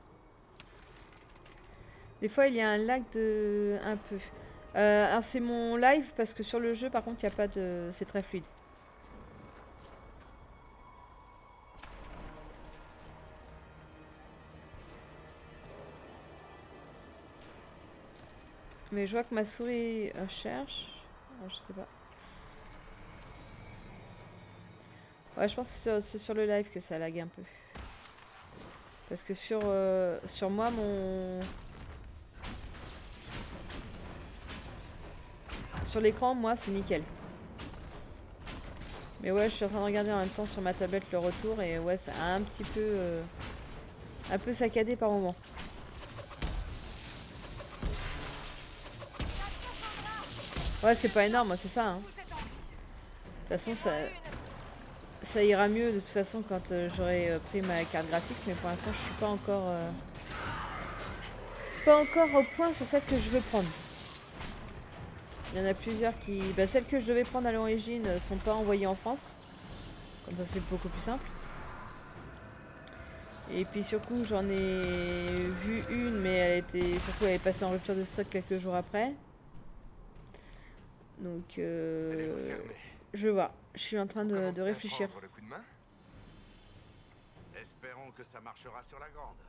S2: Des fois, il y a un lag de... un peu. Euh, alors, c'est mon live, parce que sur le jeu, par contre, il n'y a pas de... C'est très fluide. Mais je vois que ma souris euh, cherche. Ah, je sais pas. Ouais, je pense que c'est sur le live que ça lag un peu. Parce que sur, euh, sur moi, mon... Sur l'écran, moi, c'est nickel. Mais ouais, je suis en train de regarder en même temps sur ma tablette le retour. Et ouais, c'est un petit peu... Euh, un peu saccadé par moment. Ouais, c'est pas énorme, c'est ça. Hein. De toute façon, ça, ça ira mieux de toute façon quand euh, j'aurai euh, pris ma carte graphique, mais pour l'instant, je suis pas encore, euh, pas encore au point sur celle que je veux prendre. Il y en a plusieurs qui, bah, celles que je devais prendre à l'origine euh, sont pas envoyées en France, comme ça c'est beaucoup plus simple. Et puis surtout, j'en ai vu une, mais elle était, surtout, elle est passée en rupture de stock quelques jours après. Donc, euh, je vois. Je suis en train de, de réfléchir.
S7: Le coup de main. Espérons que ça marchera sur la grande.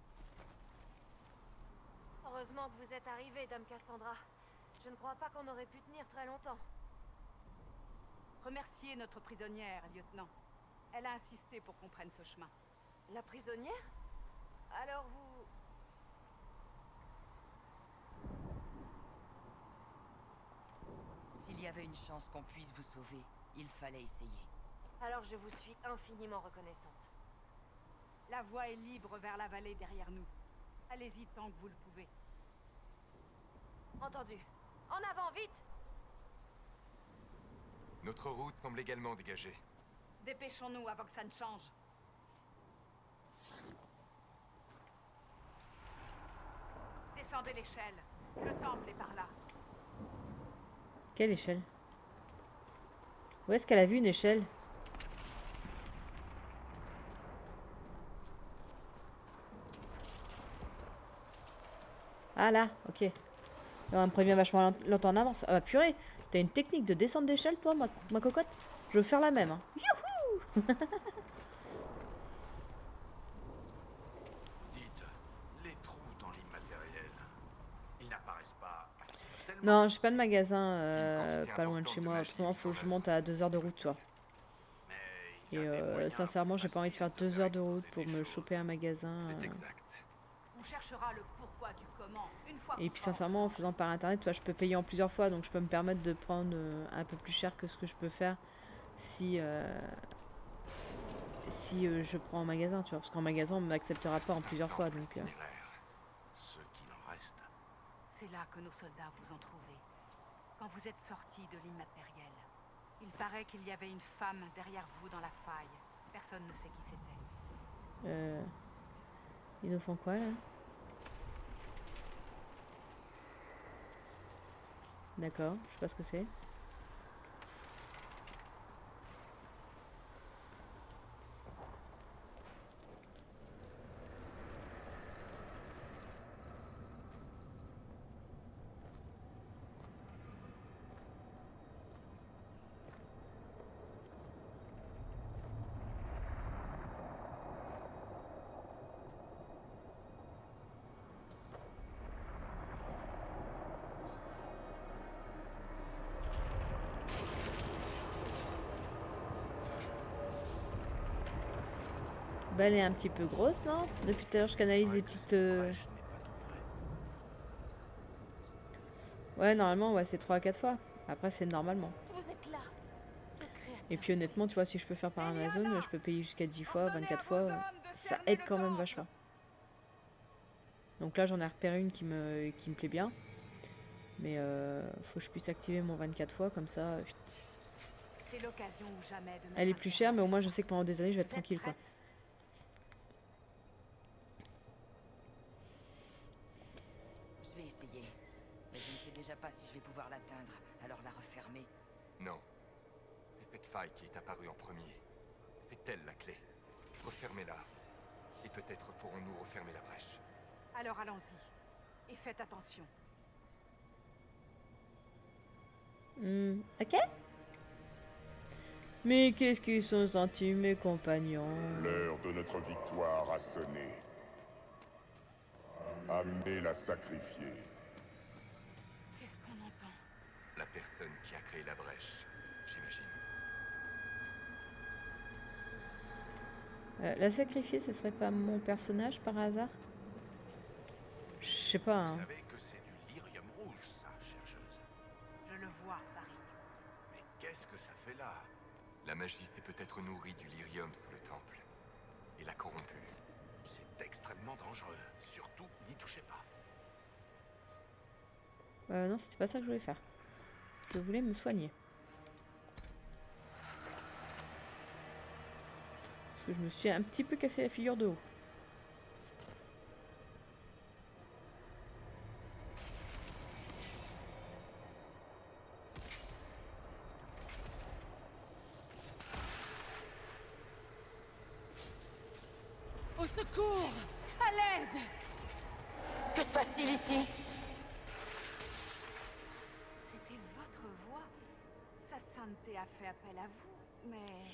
S10: Heureusement que vous êtes arrivé, Dame Cassandra. Je ne crois pas qu'on aurait pu tenir très longtemps.
S3: Remerciez notre prisonnière, lieutenant. Elle a insisté pour qu'on prenne ce chemin.
S10: La prisonnière? Alors vous...
S4: S'il avait une chance qu'on puisse vous sauver, il fallait essayer.
S10: Alors je vous suis infiniment reconnaissante.
S3: La voie est libre vers la vallée derrière nous. Allez-y tant que vous le pouvez.
S10: Entendu. En avant, vite!
S6: Notre route semble également dégagée.
S3: Dépêchons-nous avant que ça ne change. Descendez l'échelle. Le temple est par là.
S2: Quelle échelle? Où est-ce qu'elle a vu une échelle? Ah là, ok. On me prévient vachement longtemps en avance. Ah bah purée, t'as une technique de descente d'échelle toi, ma, ma cocotte? Je veux faire la même. Hein. Youhou.
S7: Dites, les trous dans l'immatériel, ils n'apparaissent pas accidentellement.
S2: Non, j'ai pas de magasin euh, pas loin de chez moi. Autrement, faut que je monte à deux heures de route, toi. Et euh, sincèrement, j'ai pas envie de faire deux heures de route pour me choper un magasin.
S6: C'est
S2: euh.
S6: exact.
S3: On cherchera le pourquoi du comment une fois.
S2: Et puis sincèrement, en faisant par internet, toi, je peux payer en plusieurs fois, donc je peux me permettre de prendre euh, un peu plus cher que ce que je peux faire si euh, si euh, je prends en magasin, tu vois, parce qu'en magasin, on m'acceptera pas en plusieurs fois, donc. Euh.
S7: Ce qu'il en reste.
S3: C'est là que nos soldats vous ont trouvé. Quand vous êtes sortis de l'immatériel, il paraît qu'il y avait une femme derrière vous dans la faille. Personne ne sait qui c'était.
S2: Euh, ils nous font quoi là? D'accord, je sais pas ce que c'est. Bah, elle est un petit peu grosse, non? Depuis tout à l'heure, je canalise des petites... Euh... Ouais, normalement, ouais, c'est trois à quatre fois. Après, c'est normalement.
S5: Vous êtes là.
S2: Et puis honnêtement, tu vois, si je peux faire par Amazon, je peux payer jusqu'à dix fois, vingt-quatre fois. Ça aide quand même vachement. Donc là, j'en ai repéré une qui me, qui me plaît bien. Mais euh, faut que je puisse activer mon vingt-quatre fois, comme ça...
S3: C'est l'occasion ou jamais de.
S2: Elle est plus chère, mais au moins, je sais que pendant des années, je vais être tranquille, quoi.
S4: Je vais essayer. Mais je ne sais déjà pas si je vais pouvoir l'atteindre. Alors la refermer.
S6: Non. C'est cette faille qui est apparue en premier. C'est elle la clé. Refermez-la. Et peut-être pourrons-nous refermer la brèche.
S3: Alors allons-y. Et faites attention.
S2: Mmh, ok. Mais qu'est-ce qu'ils sont gentils, mes compagnons.
S11: L'heure de notre victoire a sonné. Amenez la sacrifier.
S3: Qu'est-ce qu'on entend?
S6: La personne qui a créé la brèche, j'imagine.
S2: Euh, la sacrifier, ce serait pas mon personnage par hasard? Je sais pas, hein.
S7: Vous savez que c'est du lyrium rouge, ça, chercheuse.
S3: Je le vois, Barry.
S7: Mais qu'est-ce que ça fait là?
S6: La magie s'est peut-être nourrie du lyrium sous le temple. Et l'a corrompu.
S7: C'est extrêmement dangereux. Surtout, n'y touchez pas.
S2: Euh, non, c'était pas ça que je voulais faire. Je voulais me soigner. Parce que je me suis un petit peu cassé la figure de haut.
S3: Au secours! À l'aide!
S4: Que se passe-t-il ici?
S3: C'était votre voix. Sa sainteté a fait appel à vous, mais...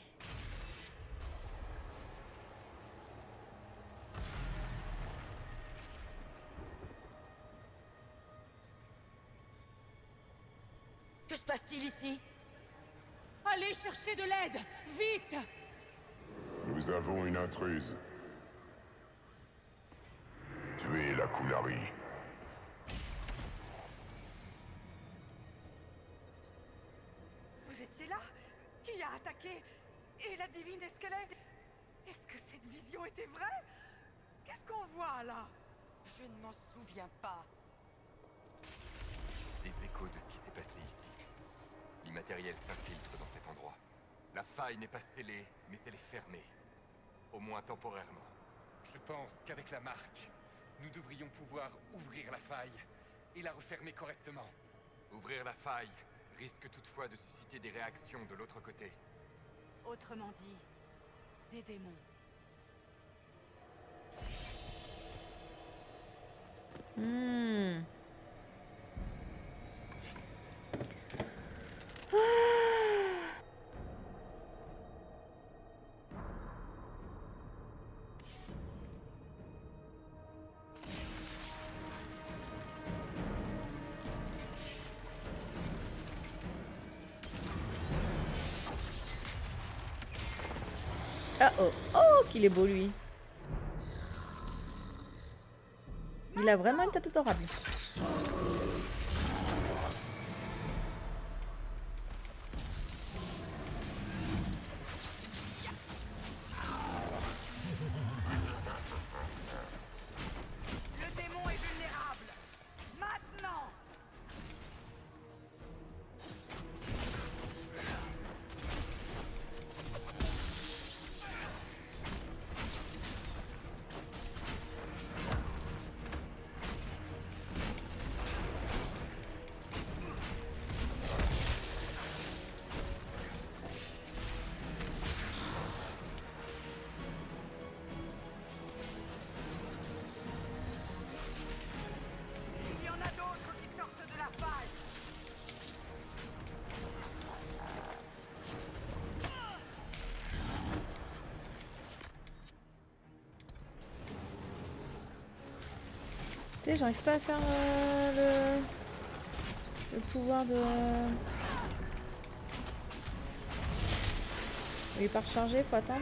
S4: Que se passe-t-il ici?
S3: Allez chercher de l'aide! Vite!
S11: Nous avons une intruse. Tuez la Kunari.
S3: chevalier et la divine Escalade. Est-ce que cette vision était vraie? Qu'est-ce qu'on voit là?
S4: Je ne m'en souviens pas.
S6: Des échos de ce qui s'est passé ici. L'immatériel s'infiltre dans cet endroit. La faille n'est pas scellée, mais elle est fermée. Au moins temporairement.
S12: Je pense qu'avec la marque, nous devrions pouvoir ouvrir la faille et la refermer correctement.
S6: Ouvrir la faille risque toutefois de susciter des réactions de l'autre côté.
S3: Autrement dit, des démons.
S2: Hmm. Ah oh, oh qu'il est beau lui. Il a vraiment une tête adorable.
S3: Le démon est vulnérable. Maintenant. Il y en a d'autres qui sortent de la faille.
S2: Tu sais, j'arrive pas à faire euh, le... le pouvoir de... Il est pas rechargé, faut attendre.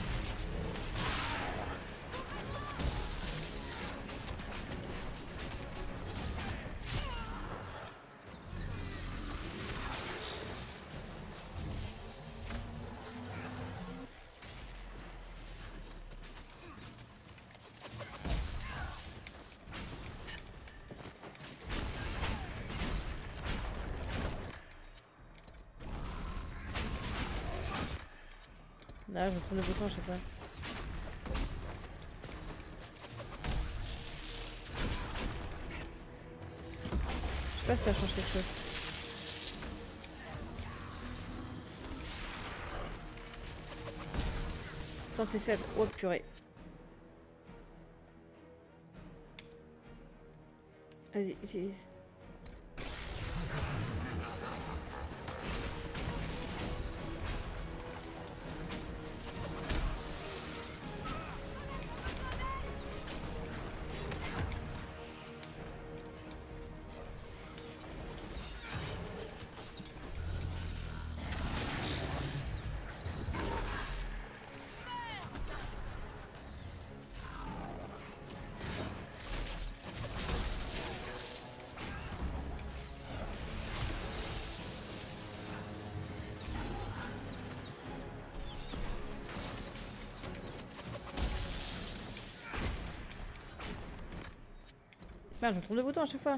S2: Là, je vais prendre le bouton à chaque fois. Je sais pas si ça change quelque chose. Santé faible. Oh purée. Vas-y, utilise. Merde, je me trompe de bouton à chaque fois.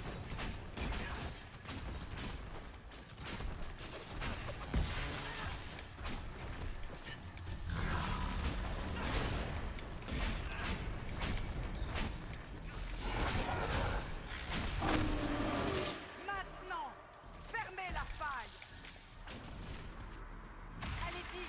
S3: Maintenant, fermez la faille. Allez-y.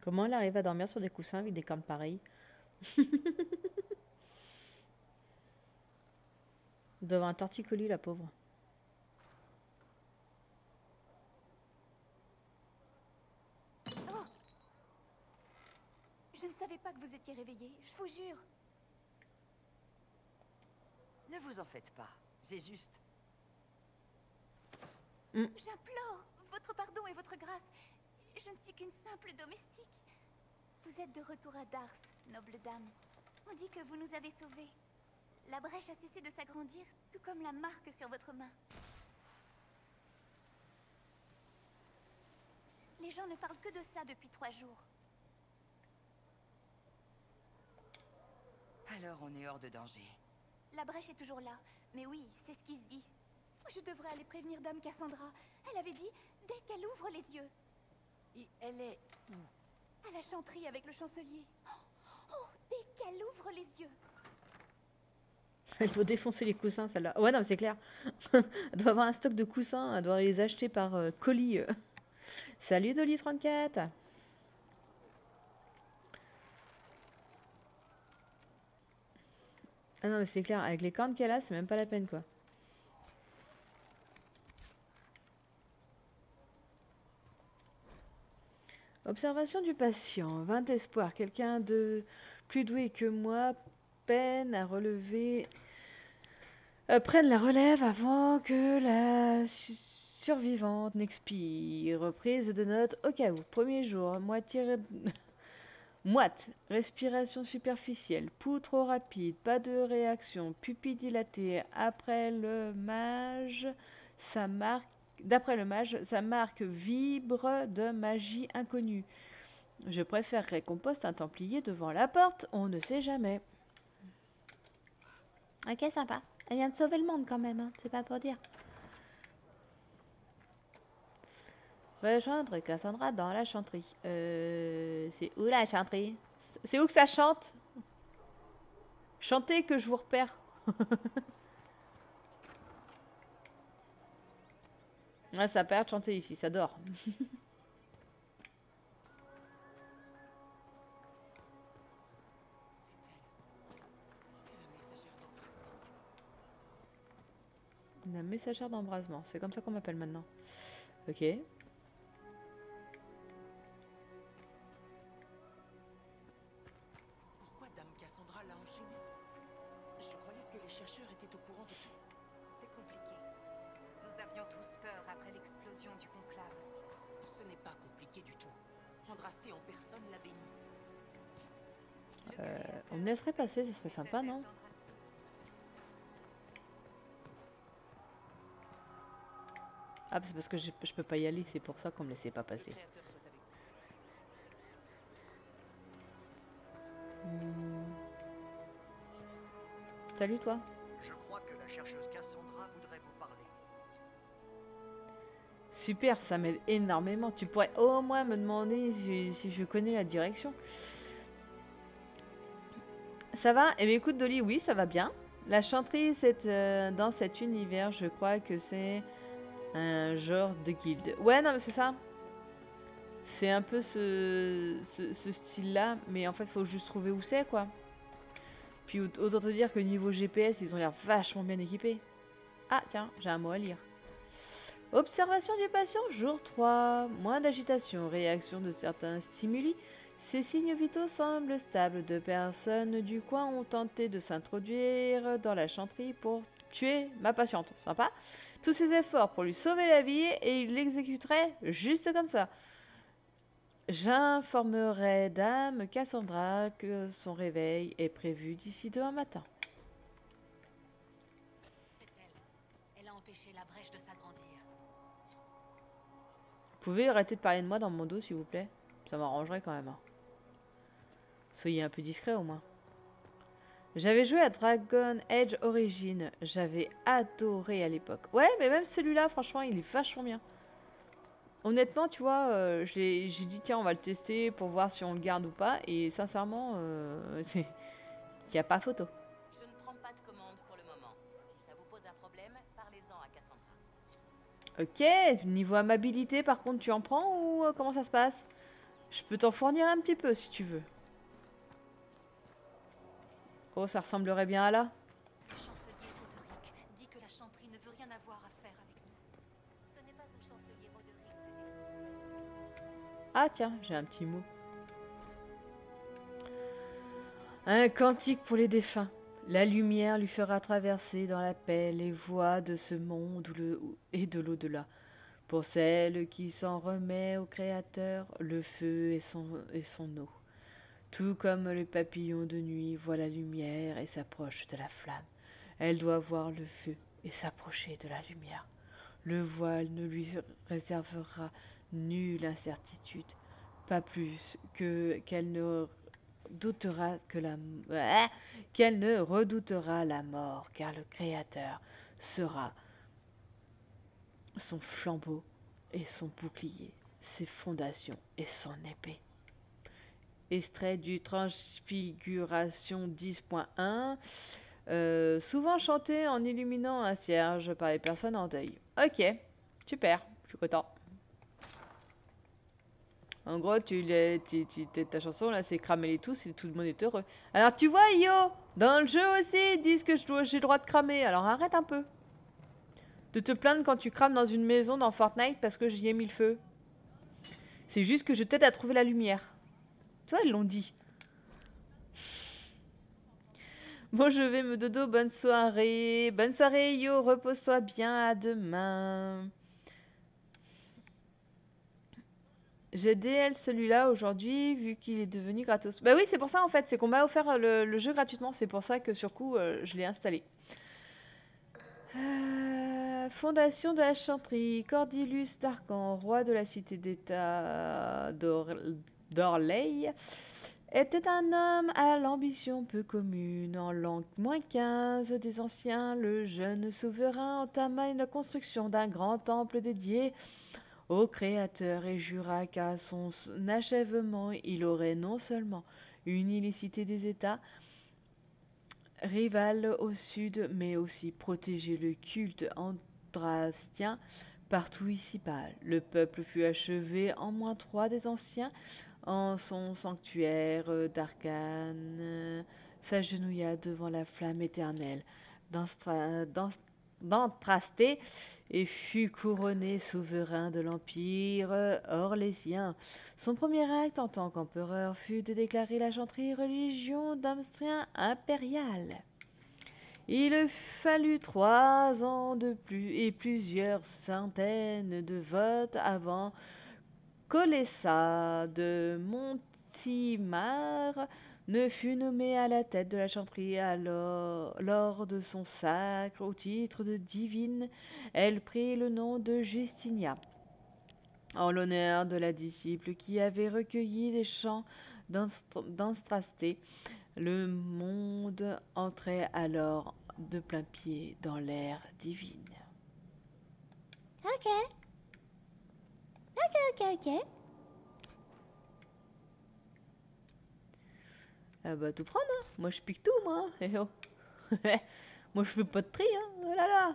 S2: Comment elle arrive à dormir sur des coussins avec des cornes pareilles? Devant un torticolis, la pauvre.
S13: Oh, je ne savais pas que vous étiez réveillé, je vous jure.
S4: Ne vous en faites pas. J'ai juste...
S2: Mm.
S13: J'implore votre pardon et votre grâce. Je ne suis qu'une simple domestique. Vous êtes de retour à Dars, noble dame. On dit que vous nous avez sauvés. La brèche a cessé de s'agrandir, tout comme la marque sur votre main. Les gens ne parlent que de ça depuis trois jours.
S4: Alors on est hors de danger.
S13: La brèche est toujours là, mais oui, c'est ce qui se dit. Je devrais aller prévenir Dame Cassandra. Elle avait dit, dès qu'elle ouvre les yeux.
S4: Et elle est où?
S13: À la chanterie avec le chancelier. Oh, oh, dès qu'elle ouvre les yeux.
S2: Elle doit défoncer les coussins, celle-là. Ouais, non, c'est clair. Elle doit avoir un stock de coussins. Elle doit les acheter par euh, colis. Salut Dolly trente-quatre. Ah non, mais c'est clair. Avec les cornes qu'elle a, c'est même pas la peine, quoi. Observation du patient. vingt espoirs. Quelqu'un de plus doué que moi peine à relever... Euh, prenne la relève avant que la su survivante n'expire. Reprise de notes au cas où. Premier jour. Moitié... Moite. Respiration superficielle. Pouls trop rapide. Pas de réaction. Pupille dilatée. Après le mage, ça marque... D'après le mage, sa marque vibre de magie inconnue. Je préférerais qu'on poste un templier devant la porte, on ne sait jamais. Ok, sympa. Elle vient de sauver le monde quand même, hein. C'est pas pour dire. Rejoindre Cassandra dans la chanterie. Euh, c'est où la chanterie? C'est où que ça chante? Chantez que je vous repère. Ouais, ça perd de chanter ici, ça dort. La messagère d'embrasement, c'est comme ça qu'on m'appelle maintenant. Ok.
S14: Pourquoi Dame Cassandra l'a enchaîné? Je croyais que les chercheurs étaient au courant de tout.
S4: C'est compliqué. Nous avions tous peur après l'explosion du conclave.
S14: Ce n'est pas compliqué du tout. Andrasté en personne l'a béni.
S2: Euh, on me laisserait passer, ce serait sympa, non? Ah, c'est parce que je, je peux pas y aller, c'est pour ça qu'on me laissait pas passer. Hmm. Salut toi.
S15: Je crois que la chercheuse Cassandra voudrait vous parler.
S2: Super, ça m'aide énormément. Tu pourrais au moins me demander si, si je connais la direction. Ça va? Eh bien écoute Dolly, oui, ça va bien. La chanterie, c'est euh, dans cet univers, je crois que c'est un genre de guilde. Ouais, non, mais c'est ça. C'est un peu ce, ce, ce style-là, mais en fait, il faut juste trouver où c'est, quoi. Puis autant te dire que niveau G P S, ils ont l'air vachement bien équipés. Ah, tiens, j'ai un mot à lire. Observation du patient, jour trois. Moins d'agitation, réaction de certains stimuli. Ces signes vitaux semblent stables. Deux personnes du coin ont tenté de s'introduire dans la chanterie pour tuer ma patiente. Sympa. Tous ces efforts pour lui sauver la vie et il l'exécuterait juste comme ça. J'informerai Dame Cassandra que son réveil est prévu d'ici demain matin.
S4: C'est elle. Elle a empêché la brèche de s'agrandir.
S2: Vous pouvez arrêter de parler de moi dans mon dos, s'il vous plaît? Ça m'arrangerait quand même. Hein. Soyez un peu discret au moins. J'avais joué à Dragon Age Origins. J'avais adoré à l'époque. Ouais, mais même celui-là, franchement, il est vachement bien. Honnêtement, tu vois, euh, j'ai dit, tiens, on va le tester pour voir si on le garde ou pas. Et sincèrement, euh, il n'y a pas photo.
S5: Je ne prends pas de commande pour le moment. Si ça vous pose un problème, parlez-en à Cassandra.
S2: Ok, niveau amabilité, par contre, tu en prends ou euh, comment ça se passe? Je peux t'en fournir un petit peu si tu veux. Oh, ça ressemblerait bien à là.
S13: Le chancelier Roderick dit que la chanterie ne veut rien avoir à faire avec nous.
S10: Ce n'est pas au chancelier Roderick de
S2: Ah tiens, j'ai un petit mot. Un cantique pour les défunts. La lumière lui fera traverser dans la paix les voies de ce monde ou le, et de l'au-delà. Pour celle qui s'en remet au Créateur, le feu et son, et son eau. Tout comme le papillon de nuit voit la lumière et s'approche de la flamme. Elle doit voir le feu et s'approcher de la lumière. Le voile ne lui réservera nulle incertitude, pas plus que qu'elle ne doutera que la ah, qu'elle ne redoutera la mort, car le Créateur sera son flambeau et son bouclier, ses fondations et son épée. Extrait du Transfiguration dix point un, euh, souvent chanté en illuminant un cierge par les personnes en deuil. Ok, super, je suis content. En gros, tu, tu, tu, ta chanson là, c'est cramer les tous et tout le monde est heureux. Alors tu vois, Yo, dans le jeu aussi, ils disent que j'ai le droit de cramer. Alors arrête un peu de te plaindre quand tu crames dans une maison dans Fortnite parce que j'y ai mis le feu. C'est juste que je t'aide à trouver la lumière. Tu vois, ils l'ont dit. Bon, je vais me dodo, bonne soirée. Bonne soirée, Yo, repose-toi bien, à demain. J'ai D L celui-là aujourd'hui, vu qu'il est devenu gratos. Bah oui, c'est pour ça en fait, c'est qu'on m'a offert le, le jeu gratuitement. C'est pour ça que sur coup, euh, je l'ai installé. Euh, fondation de la chanterie, Cordilus d'Arcan, roi de la cité d'État d'Orley, était un homme à l'ambition peu commune. En l'an moins quinze des anciens, le jeune souverain entama la construction d'un grand temple dédié au Créateur et jura qu'à son achèvement, il aurait non seulement uni les cités des États rivales au sud, mais aussi protégé le culte andrastien partout ici-bas. Le peuple fut achevé en moins trois des anciens en son sanctuaire d'Arcane, s'agenouilla devant la flamme éternelle d'Andrasté et fut couronné souverain de l'Empire orlésien. Son premier acte en tant qu'empereur fut de déclarer la chanterie religion d'Amstrien impériale. Il fallut trois ans de plus et plusieurs centaines de votes avant qu'Olessa de Montimar ne fut nommée à la tête de la chanterie. Alors, lors de son sacre au titre de divine, elle prit le nom de Justinia, en l'honneur de la disciple qui avait recueilli les chants d'Andrasté. Le monde entrait alors de plein pied dans l'ère divine.
S8: Ok. Ok, ok, ok.
S2: Ah bah tout prendre, hein. Moi je pique tout, moi. Eh oh. Moi je fais pas de tri, hein. Oh là là.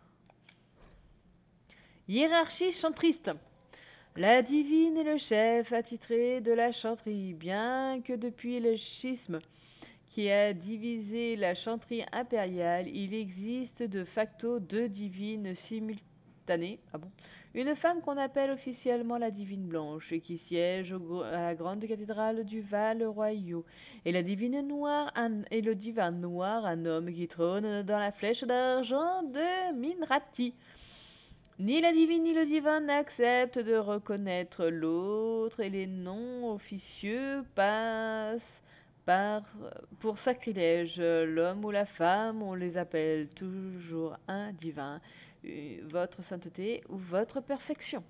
S2: Hiérarchie chantriste. La divine est le chef attitré de la chanterie, bien que depuis le schisme qui a divisé la chanterie impériale, il existe de facto deux divines simultanées. Ah bon? Une femme qu'on appelle officiellement la divine blanche et qui siège au, à la grande cathédrale du Val-Royaux, et la divine noire un, et le divin noir, un homme qui trône dans la flèche d'argent de Minrati. Ni la divine ni le divin n'acceptent de reconnaître l'autre et les noms officieux passent par, pour sacrilège. L'homme ou la femme, on les appelle toujours un divin, votre sainteté ou votre perfection.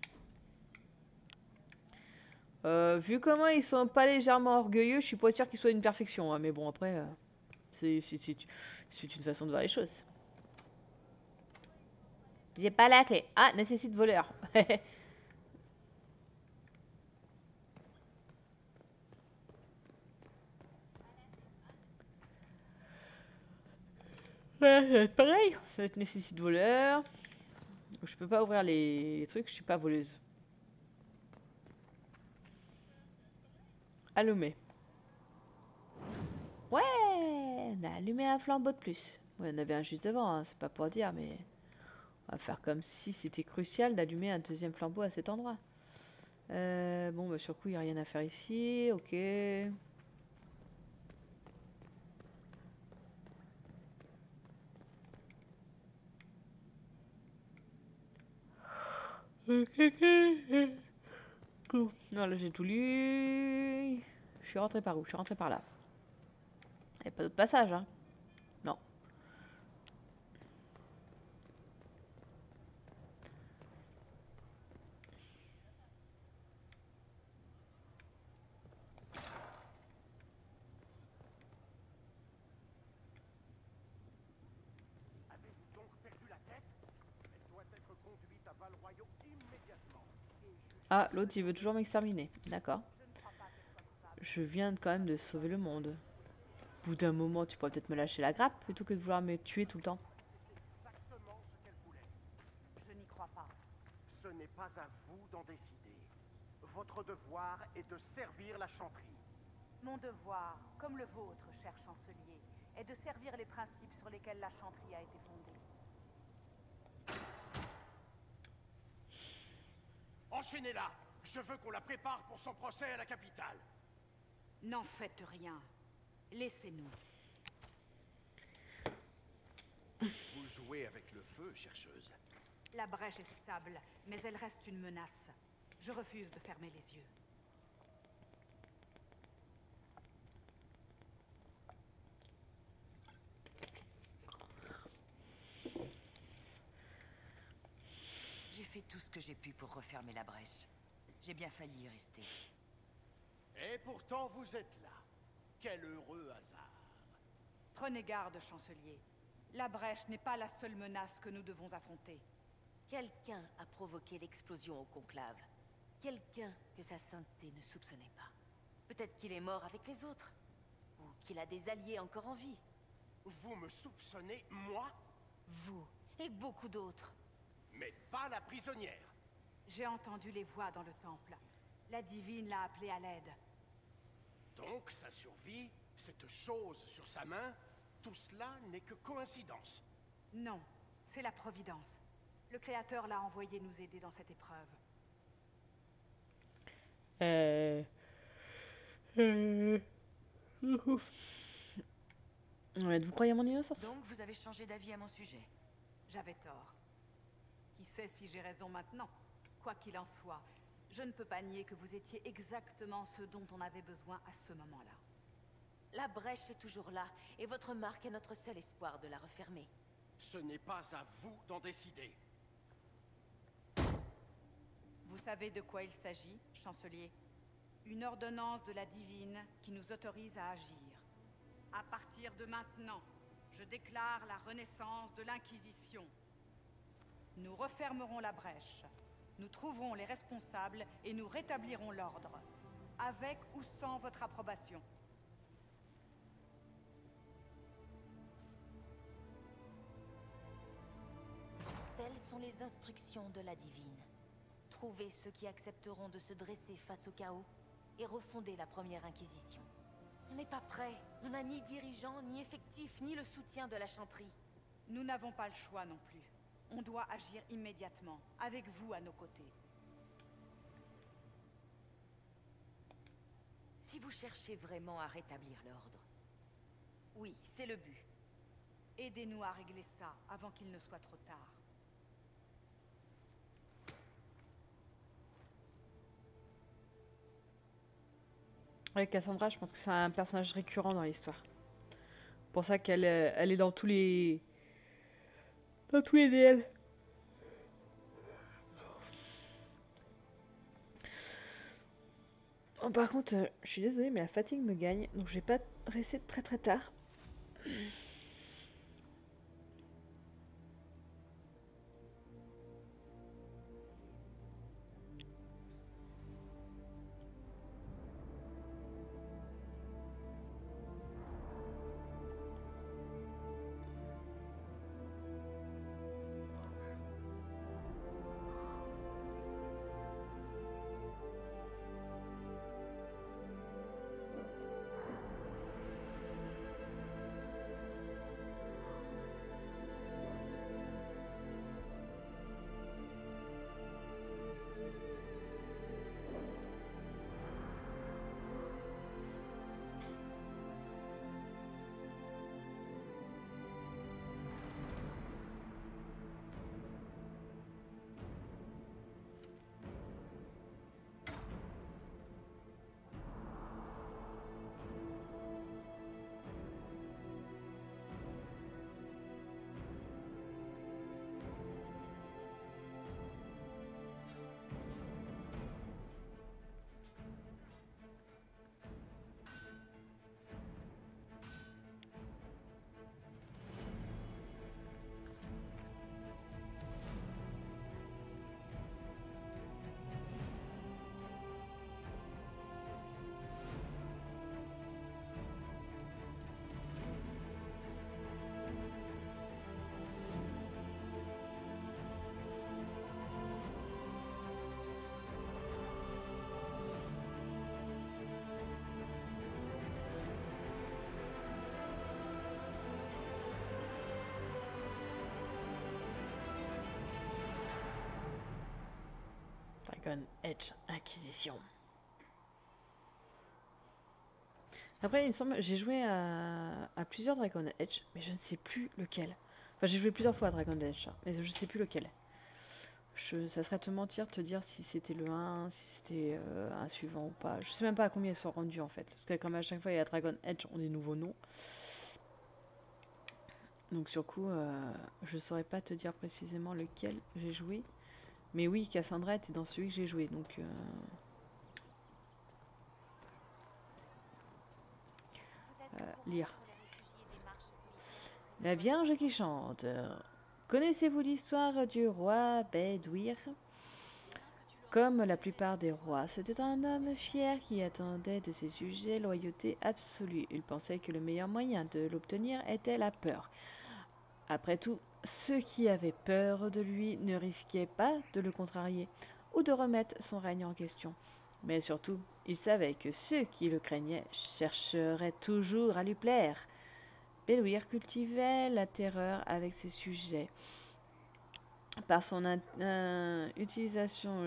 S2: Euh, vu comment ils sont pas légèrement orgueilleux, je suis pas sûre qu'ils soient une perfection, hein, mais bon après, euh, c'est une façon de voir les choses. J'ai pas la clé. Ah, nécessite voleur. Ouais, pareil, ça va être nécessite voleur. Je peux pas ouvrir les, les trucs, je suis pas voleuse. Allumé. Ouais, on a allumé un flambeau de plus. Ouais, on avait un juste devant, hein, c'est pas pour dire, mais on va faire comme si c'était crucial d'allumer un deuxième flambeau à cet endroit. Euh, bon, bah sur le coup, il n'y a rien à faire ici, ok. Cool. Non, là j'ai tout lu. Je suis rentré par où? Je suis rentré par là. Il n'y a pas d'autre passage, hein? Non.
S9: Avez-vous donc perdu la tête? Elle doit être conduite à Val-Royaux immédiatement.
S2: Ah, l'autre il veut toujours m'exterminer. D'accord. Je viens quand même de sauver le monde. Au bout d'un moment, tu pourrais peut-être me lâcher la grappe plutôt que de vouloir me tuer tout le temps.
S9: Exactement ce qu'elle voulait.
S3: Je n'y crois pas.
S9: Ce n'est pas à vous d'en décider. Votre devoir est de servir la chanterie.
S3: Mon devoir, comme le vôtre, cher chancelier, est de servir les principes sur lesquels la chanterie a été fondée.
S9: Enchaînez-la. Je veux qu'on la prépare pour son procès à la capitale.
S3: N'en faites rien. Laissez-nous.
S9: Vous jouez avec le feu, chercheuse.
S3: La brèche est stable, mais elle reste une menace. Je refuse de fermer les yeux.
S4: J'ai fait tout ce que j'ai pu pour refermer la brèche. J'ai bien failli y rester.
S9: Et pourtant, vous êtes là. Quel heureux hasard.
S3: Prenez garde, chancelier. La brèche n'est pas la seule menace que nous devons affronter.
S5: Quelqu'un a provoqué l'explosion au conclave. Quelqu'un que sa sainteté ne soupçonnait pas. Peut-être qu'il est mort avec les autres. Ou qu'il a des alliés encore en vie.
S9: Vous me soupçonnez, moi?
S5: Vous et beaucoup d'autres.
S9: Mais pas la prisonnière.
S3: J'ai entendu les voix dans le temple. La divine l'a appelé à l'aide.
S9: Donc sa survie, cette chose sur sa main, tout cela n'est que coïncidence.
S3: Non, c'est la Providence. Le Créateur l'a envoyé nous aider dans cette épreuve.
S2: Euh... Euh... Ouais, vous croyez à mon innocence?
S4: Donc vous avez changé d'avis à mon sujet?
S3: J'avais tort. Qui sait si j'ai raison maintenant? Quoi qu'il en soit, je ne peux pas nier que vous étiez exactement ce dont on avait besoin à ce moment-là.
S5: La brèche est toujours là, et votre marque est notre seul espoir de la refermer.
S9: Ce n'est pas à vous d'en décider.
S3: Vous savez de quoi il s'agit, chancelier? Une ordonnance de la divine qui nous autorise à agir. À partir de maintenant, je déclare la renaissance de l'Inquisition. Nous refermerons la brèche. Nous trouverons les responsables et nous rétablirons l'ordre. Avec ou sans votre approbation.
S5: Telles sont les instructions de la divine. Trouver ceux qui accepteront de se dresser face au chaos et refonder la première Inquisition. On n'est pas prêt. On n'a ni dirigeant, ni effectif, ni le soutien de la chanterie.
S3: Nous n'avons pas le choix non plus. On doit agir immédiatement, avec vous à nos côtés.
S4: Si vous cherchez vraiment à rétablir l'ordre. Oui, c'est le but.
S3: Aidez-nous à régler ça avant qu'il ne soit trop tard.
S2: Ouais, Cassandra, je pense que c'est un personnage récurrent dans l'histoire. C'est pour ça qu'elle euh, elle est dans tous les... Dans tous les D L. Bon, par contre, euh, je suis désolée, mais la fatigue me gagne, donc je vais pas rester très très tard. Dragon Edge Inquisition. Après, il me semble, j'ai joué à, à plusieurs Dragon Edge, mais je ne sais plus lequel. Enfin, j'ai joué plusieurs fois à Dragon Edge, mais je ne sais plus lequel. Je, ça serait te mentir de te dire si c'était le un, si c'était euh, un suivant ou pas. Je sais même pas à combien ils sont rendus en fait. Parce que comme à chaque fois il y a Dragon Edge, on des nouveaux noms. Donc sur coup, euh, je saurais pas te dire précisément lequel j'ai joué. Mais oui, Cassandra était dans celui que j'ai joué. Donc... Euh... Euh, lire. La Vierge qui chante. Connaissez-vous l'histoire du roi Bedwyr? Comme la plupart des rois, c'était un homme fier qui attendait de ses sujets loyauté absolue. Il pensait que le meilleur moyen de l'obtenir était la peur. Après tout, ceux qui avaient peur de lui ne risquaient pas de le contrarier ou de remettre son règne en question. Mais surtout, il savait que ceux qui le craignaient chercheraient toujours à lui plaire. Bedwyr cultivait la terreur avec ses sujets. Par son euh, utilisation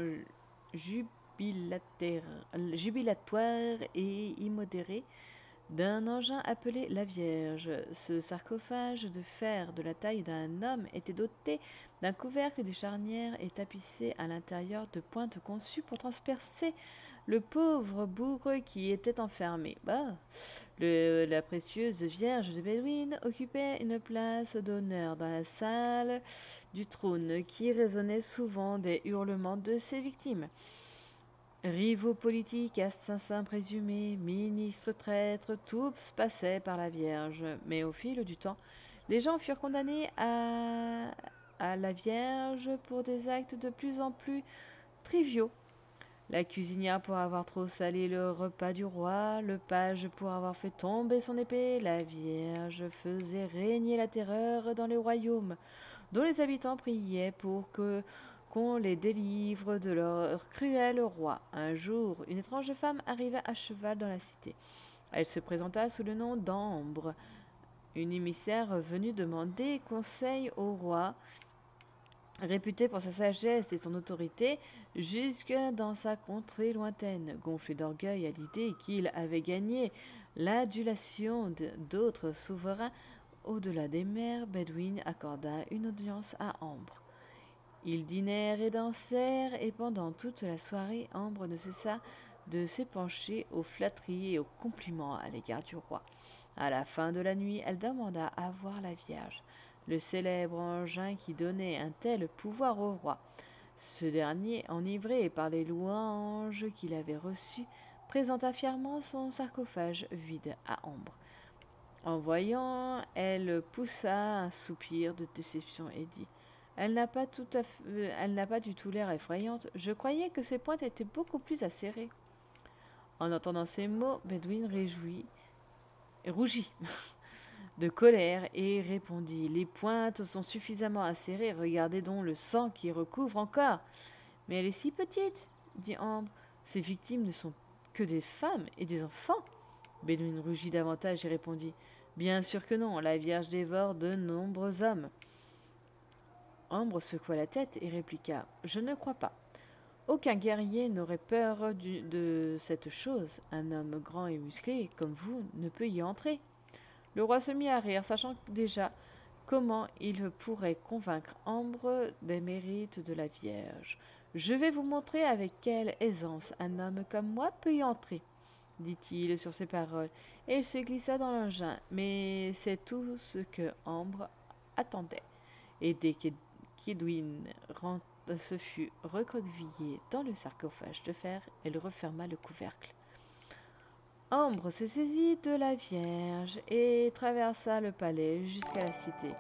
S2: jubilatoire et immodérée d'un engin appelé la Vierge, ce sarcophage de fer de la taille d'un homme était doté d'un couvercle de charnière et tapissé à l'intérieur de pointes conçues pour transpercer le pauvre bougre qui était enfermé. Bah, le, la précieuse Vierge de Bedwyr occupait une place d'honneur dans la salle du trône qui résonnait souvent des hurlements de ses victimes. Rivaux politiques, assassins présumés, ministres traîtres, tous passaient par la Vierge. Mais au fil du temps, les gens furent condamnés à, à la Vierge pour des actes de plus en plus triviaux. La cuisinière pour avoir trop salé le repas du roi, le page pour avoir fait tomber son épée, la Vierge faisait régner la terreur dans les royaumes, dont les habitants priaient pour que qu'on les délivre de leur cruel roi. Un jour, une étrange femme arriva à cheval dans la cité. Elle se présenta sous le nom d'Ambre, une émissaire venue demander conseil au roi, réputé pour sa sagesse et son autorité, jusque dans sa contrée lointaine, gonflé d'orgueil à l'idée qu'il avait gagné l'adulation d'autres souverains au-delà des mers, Bedwyr accorda une audience à Ambre. Ils dînèrent et dansèrent, et pendant toute la soirée, Ambre ne cessa de s'épancher aux flatteries et aux compliments à l'égard du roi. À la fin de la nuit, elle demanda à voir la Vierge, le célèbre engin qui donnait un tel pouvoir au roi. Ce dernier, enivré par les louanges qu'il avait reçues, présenta fièrement son sarcophage vide à Ambre. En voyant, elle poussa un soupir de déception et dit « Elle n'a pas tout à fait, euh, elle n'a pas du tout l'air effrayante. Je croyais que ses pointes étaient beaucoup plus acérées. » En entendant ces mots, Bedwyr réjouit, rougit de colère et répondit « Les pointes sont suffisamment acérées, regardez donc le sang qui recouvre encore. »« Mais elle est si petite, » dit Ambre. « Ses victimes ne sont que des femmes et des enfants. » Bedwyr rougit davantage et répondit « Bien sûr que non, la Vierge dévore de nombreux hommes. » Ambre secoua la tête et répliqua « Je ne crois pas. Aucun guerrier n'aurait peur du, de cette chose. Un homme grand et musclé comme vous ne peut y entrer. » Le roi se mit à rire, sachant déjà comment il pourrait convaincre Ambre des mérites de la Vierge. « Je vais vous montrer avec quelle aisance un homme comme moi peut y entrer, » dit-il sur ces paroles, et il se glissa dans l'engin. Mais c'est tout ce que Ambre attendait. Et dès que Bedwyr se fut recroquevillé dans le sarcophage de fer, elle referma le couvercle. Ambre se saisit de la Vierge et traversa le palais jusqu'à la cité.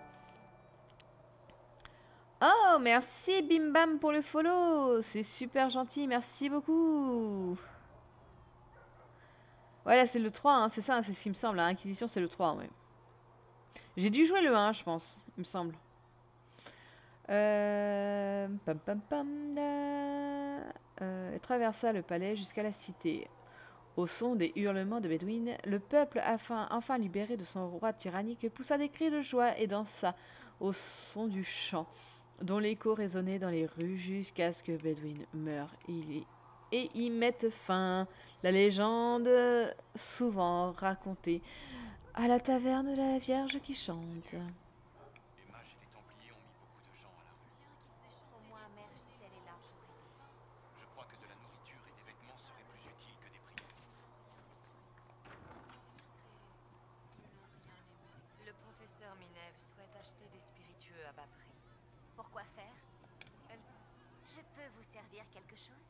S2: Oh, merci Bim Bam pour le follow. C'est super gentil, merci beaucoup. Voilà, c'est le trois, hein, c'est ça, c'est ce qui me semble. Inquisition, c'est le trois, ouais. J'ai dû jouer le un, je pense, il me semble. Euh, pam, pam, pam, euh, euh, traversa le palais jusqu'à la cité. Au son des hurlements de Bedwyr, le peuple, enfin, enfin libéré de son roi tyrannique, poussa des cris de joie et dansa au son du chant. dont l'écho résonnait dans les rues jusqu'à ce que Bedwin meure et, et y mette fin. La légende, souvent racontée à la taverne de la Vierge qui chante.
S15: Au moins, Mère Gisèle est là pour aider.
S7: Je crois que de la nourriture et des vêtements seraient plus utiles que des prix.
S5: Le professeur Minev souhaite acheter des spiritueux à bas prix.
S13: Pourquoi faire?
S5: Elle...
S13: Je peux vous servir quelque chose?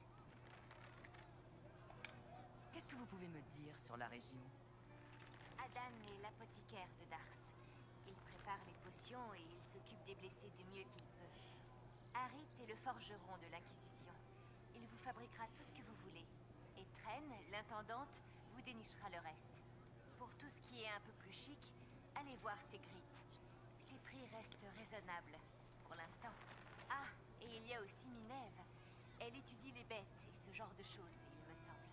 S4: Qu'est-ce que vous pouvez me dire sur la région?
S13: Adan est l'apothicaire de Dars. Il prépare les potions et il s'occupe des blessés du mieux qu'il peut. Harit est le forgeron de l'Inquisition. Il vous fabriquera tout ce que vous voulez. Et Tren, l'intendante, vous dénichera le reste. Pour tout ce qui est un peu plus chic, allez voir ses grites. Ses prix restent raisonnables, pour l'instant. Ah, et il y a aussi Minev. Elle étudie les bêtes et ce genre de choses, il me semble.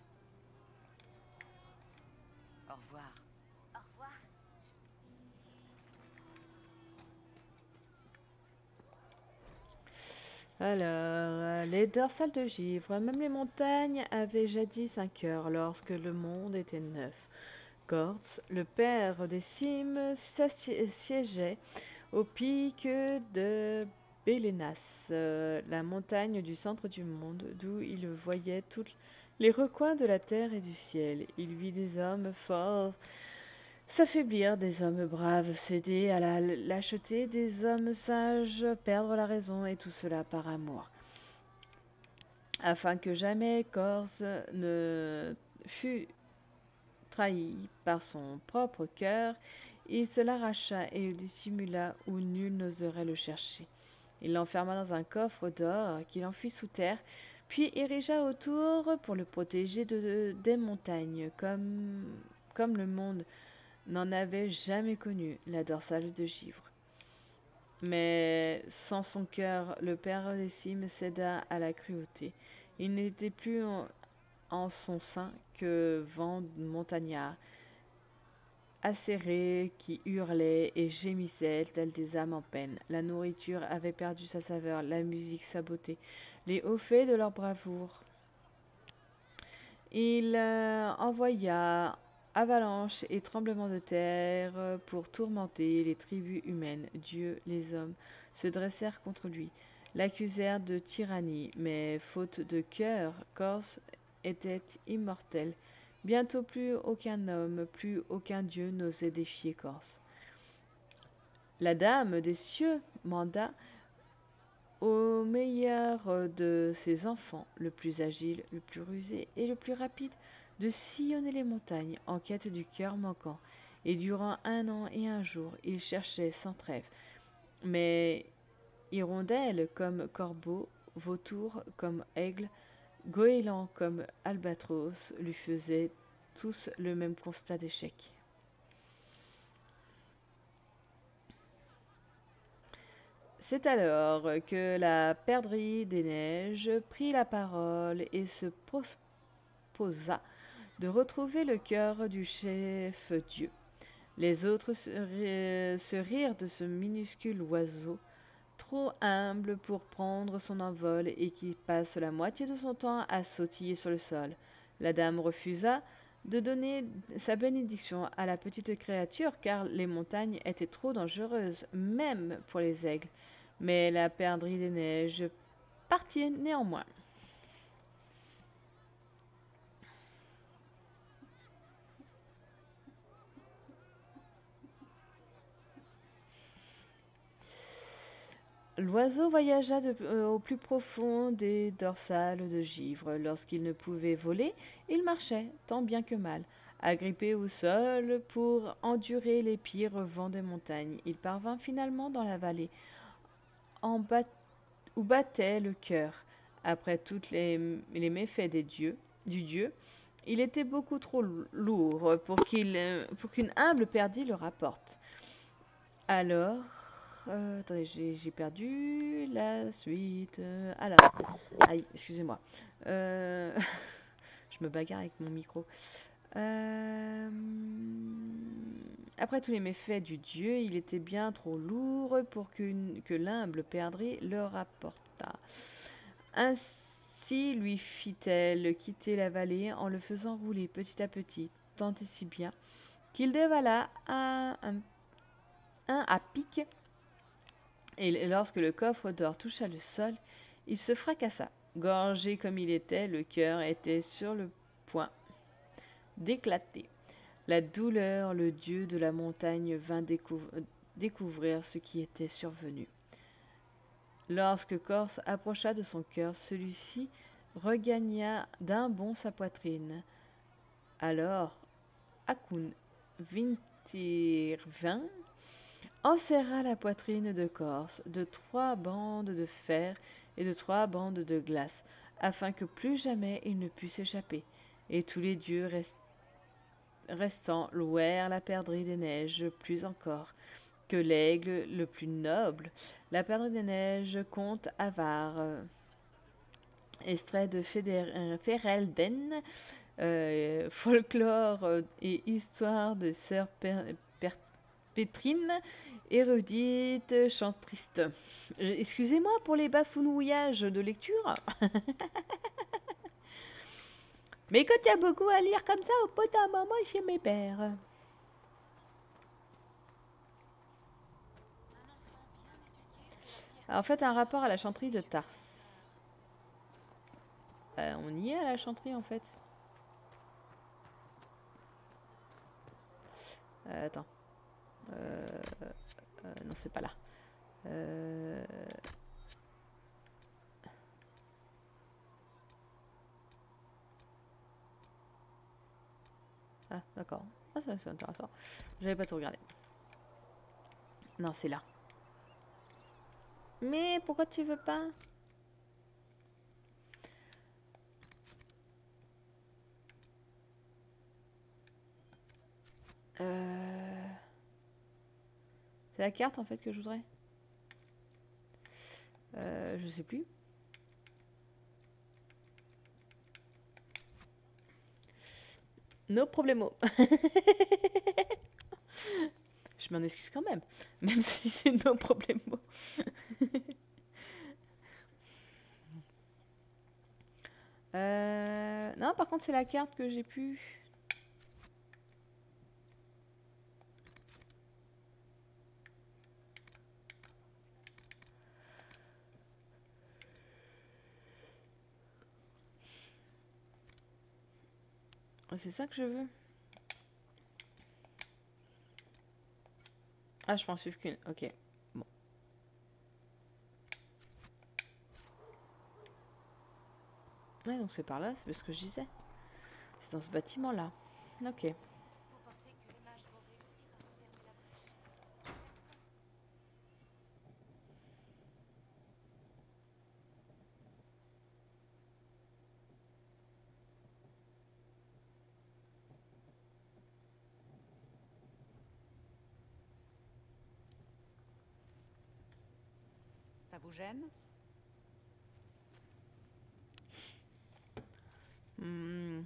S4: Au revoir.
S13: Au revoir.
S2: Alors, les dorsales de givre, même les montagnes avaient jadis un cœur lorsque le monde était neuf. Gortz, le père des cimes, siégeait au pic de Bélénas, euh, la montagne du centre du monde, d'où il voyait tous les recoins de la terre et du ciel. Il vit des hommes forts s'affaiblir, des hommes braves céder à la lâcheté, des hommes sages perdre la raison, et tout cela par amour. Afin que jamais Corse ne fût trahi par son propre cœur, il se l'arracha et le dissimula où nul n'oserait le chercher. Il l'enferma dans un coffre d'or qu'il enfuit sous terre, puis érigea autour pour le protéger de, de, des montagnes, comme, comme le monde n'en avait jamais connu la dorsale de givre. Mais sans son cœur, le père des cimes céda à la cruauté. Il n'était plus en, en son sein que vent montagnard, acérés qui hurlaient et gémissaient tels des âmes en peine. La nourriture avait perdu sa saveur, la musique sa beauté, les hauts faits de leur bravoure. Il euh, envoya avalanches et tremblements de terre pour tourmenter les tribus humaines. Dieu, les hommes, se dressèrent contre lui, l'accusèrent de tyrannie, mais faute de cœur, Corse était immortel. Bientôt plus aucun homme, plus aucun dieu n'osait défier Corse. La dame des cieux manda au meilleur de ses enfants, le plus agile, le plus rusé et le plus rapide, de sillonner les montagnes en quête du cœur manquant. Et durant un an et un jour, il cherchait sans trêve. Mais hirondelles comme corbeaux, vautours comme aigles, goélands comme albatros lui faisaient tous le même constat d'échec. C'est alors que la perdrix des neiges prit la parole et se proposa de retrouver le cœur du chef Dieu. Les autres se rirent de ce minuscule oiseau, trop humble pour prendre son envol et qui passe la moitié de son temps à sautiller sur le sol. La dame refusa de donner sa bénédiction à la petite créature car les montagnes étaient trop dangereuses, même pour les aigles. Mais la perdrix des neiges partit néanmoins. L'oiseau voyagea de, euh, au plus profond des dorsales de givre. Lorsqu'il ne pouvait voler, il marchait, tant bien que mal, agrippé au sol pour endurer les pires vents des montagnes. Il parvint finalement dans la vallée en bat où battait le cœur. Après tous les, les méfaits des dieux, du dieu, il était beaucoup trop lourd pour qu'il, pour qu'une humble perdrix le rapporte. Alors... Euh, attendez, j'ai perdu la suite. Euh, alors, aïe, excusez-moi. Euh, je me bagarre avec mon micro. Euh, Après tous les méfaits du dieu, il était bien trop lourd pour qu'une, que l'humble perdrix le rapportât. Ainsi lui fit-elle quitter la vallée en le faisant rouler petit à petit, tant et si bien qu'il dévala un, un, un à pic, et lorsque le coffre d'or toucha le sol, il se fracassa. Gorgé comme il était, le cœur était sur le point d'éclater. La douleur, le dieu de la montagne vint découvrir, découvrir ce qui était survenu. Lorsque Corse approcha de son cœur, celui-ci regagna d'un bond sa poitrine. Alors, Akun Vintirvin enserra la poitrine de Corse de trois bandes de fer et de trois bandes de glace, afin que plus jamais il ne pût s'échapper. Et tous les dieux rest... restants louèrent la perdrix des neiges plus encore que l'aigle le plus noble. La perdrix des neiges, conte avare, euh, extrait de Ferelden, euh, folklore euh, et histoire de sœur per, per, Pétrine, érudite, chantriste. Excusez-moi pour les bafouillages de lecture. Mais quand il y a beaucoup à lire comme ça, au bout d'un moment, chez mes pères. Alors, en fait, un rapport à la chanterie de Tars. Euh, on y est à la chanterie, en fait. Euh, attends. Euh, euh, non, c'est pas là. Euh... Ah, d'accord. Ah, c'est intéressant. J'avais pas tout regardé. Non, c'est là. Mais pourquoi tu veux pas? Euh... C'est la carte en fait que je voudrais. Euh, je sais plus. No problemo. Je m'en excuse quand même, même si c'est no problemo. euh... Non, par contre, c'est la carte que j'ai pu. C'est ça que je veux. Ah, je m'en suivre qu'une. Ok. Bon. Ouais, donc c'est par là, c'est ce que je disais. C'est dans ce bâtiment-là. Ok.
S3: Ça vous gêne?
S2: Hmm.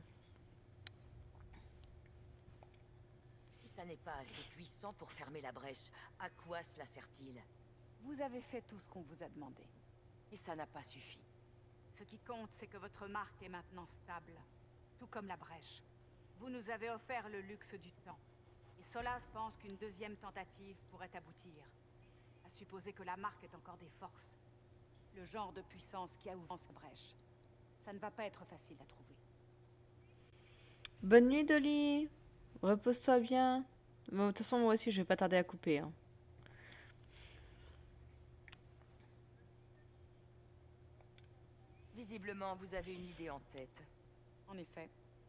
S4: Si ça n'est pas assez puissant pour fermer la brèche, à quoi cela sert-il?
S3: Vous avez fait tout ce qu'on vous a demandé.
S4: Et ça n'a pas suffi.
S3: Ce qui compte, c'est que votre marque est maintenant stable. Tout comme la brèche. Vous nous avez offert le luxe du temps. Et Solas pense qu'une deuxième tentative pourrait aboutir. À supposer que la marque ait encore des forces. Le genre de puissance qui a ouvert sa brèche. Ça ne va pas être facile à trouver.
S2: Bonne nuit, Dolly. Repose-toi bien. Bon, de toute façon, moi aussi, je vais pas tarder à couper. Hein.
S4: Visiblement, vous avez une idée en tête.
S3: En effet.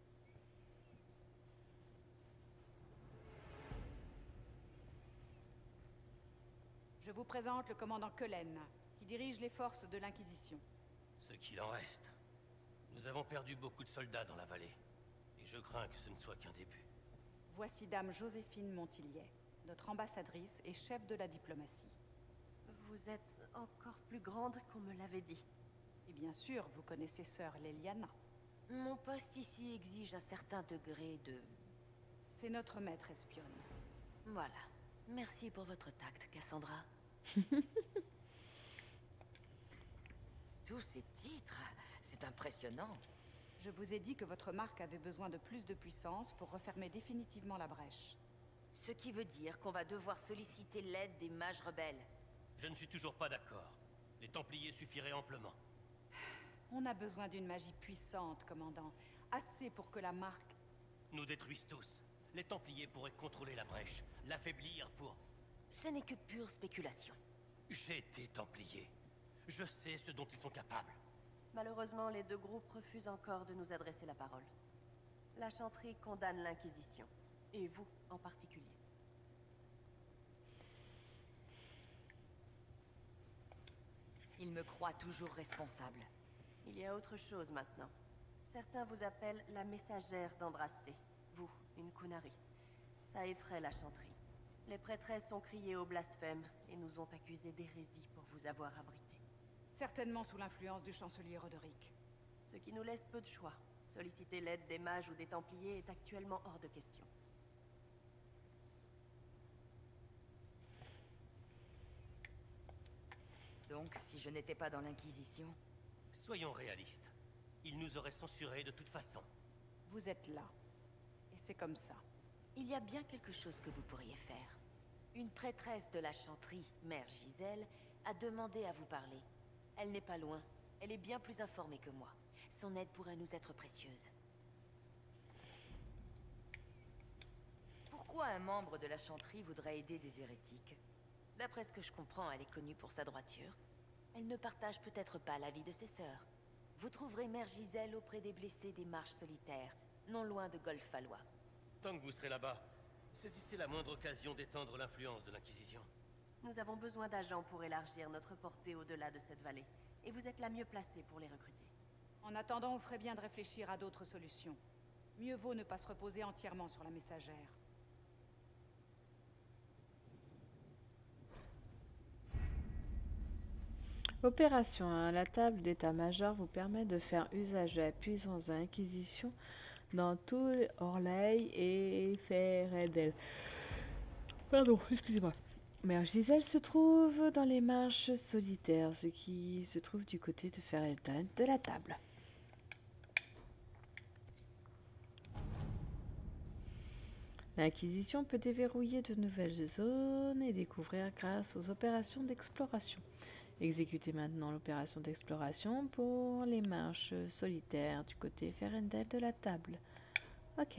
S3: Je vous présente le commandant Kellen, qui dirige les forces de l'Inquisition.
S16: Ce qu'il en reste. Nous avons perdu beaucoup de soldats dans la vallée. Et je crains que ce ne soit qu'un début.
S3: Voici Dame Joséphine Montillier, notre ambassadrice et chef de la diplomatie.
S10: Vous êtes encore plus grande qu'on me l'avait dit.
S3: Et bien sûr, vous connaissez sœur Leliana.
S5: Mon poste ici exige un certain degré de...
S3: C'est notre maître espionne.
S5: Voilà. Merci pour votre tact, Cassandra. Tous ces titres, c'est impressionnant.
S3: Je vous ai dit que votre marque avait besoin de plus de puissance pour refermer définitivement la brèche.
S5: Ce qui veut dire qu'on va devoir solliciter l'aide des mages rebelles.
S16: Je ne suis toujours pas d'accord. Les Templiers suffiraient amplement.
S3: On a besoin d'une magie puissante, commandant. Assez pour que la marque...
S16: Nous détruisent tous. Les Templiers pourraient contrôler la brèche, l'affaiblir pour...
S5: Ce n'est que pure spéculation.
S16: J'ai été Templier. Je sais ce dont ils sont capables.
S17: Malheureusement, les deux groupes refusent encore de nous adresser la parole. La chanterie condamne l'Inquisition, et vous en particulier.
S5: Ils me croient toujours responsable.
S17: Il y a autre chose maintenant. Certains vous appellent la messagère d'Andrasté. Vous, une Kunari. Ça effraie la chanterie. Les prêtresses ont crié au blasphème et nous ont accusés d'hérésie pour vous avoir abrité.
S3: Certainement sous l'influence du chancelier Roderick.
S17: Ce qui nous laisse peu de choix. Solliciter l'aide des mages ou des Templiers est actuellement hors de question.
S5: Donc, si je n'étais pas dans l'Inquisition...
S16: Soyons réalistes. Ils nous auraient censurés de toute façon.
S3: Vous êtes là. Et c'est comme ça.
S5: Il y a bien quelque chose que vous pourriez faire. Une prêtresse de la chanterie, Mère Giselle, a demandé à vous parler. Elle n'est pas loin. Elle est bien plus informée que moi. Son aide pourrait nous être précieuse. Pourquoi un membre de la chanterie voudrait aider des hérétiques? D'après ce que je comprends, elle est connue pour sa droiture. Elle ne partage peut-être pas l'avis de ses sœurs. Vous trouverez Mère Giselle auprès des blessés des marches solitaires, non loin de Golfalois.
S16: Tant que vous serez là-bas, saisissez la moindre occasion d'étendre l'influence de l'Inquisition.
S17: Nous avons besoin d'agents pour élargir notre portée au-delà de cette vallée. Et vous êtes la mieux placée pour les recruter.
S3: En attendant, on ferait bien de réfléchir à d'autres solutions. Mieux vaut ne pas se reposer entièrement sur la messagère.
S2: Opération un. La table d'état-major vous permet de faire usage de la puissance de l'Inquisition dans tout Orlais et Ferredel. Pardon, excusez-moi. Mère Giselle se trouve dans les marches solitaires, ce qui se trouve du côté de Ferredel de la table. L'Inquisition peut déverrouiller de nouvelles zones et découvrir grâce aux opérations d'exploration. Exécutez maintenant l'opération d'exploration pour les marches solitaires du côté Ferredel de la table. Ok.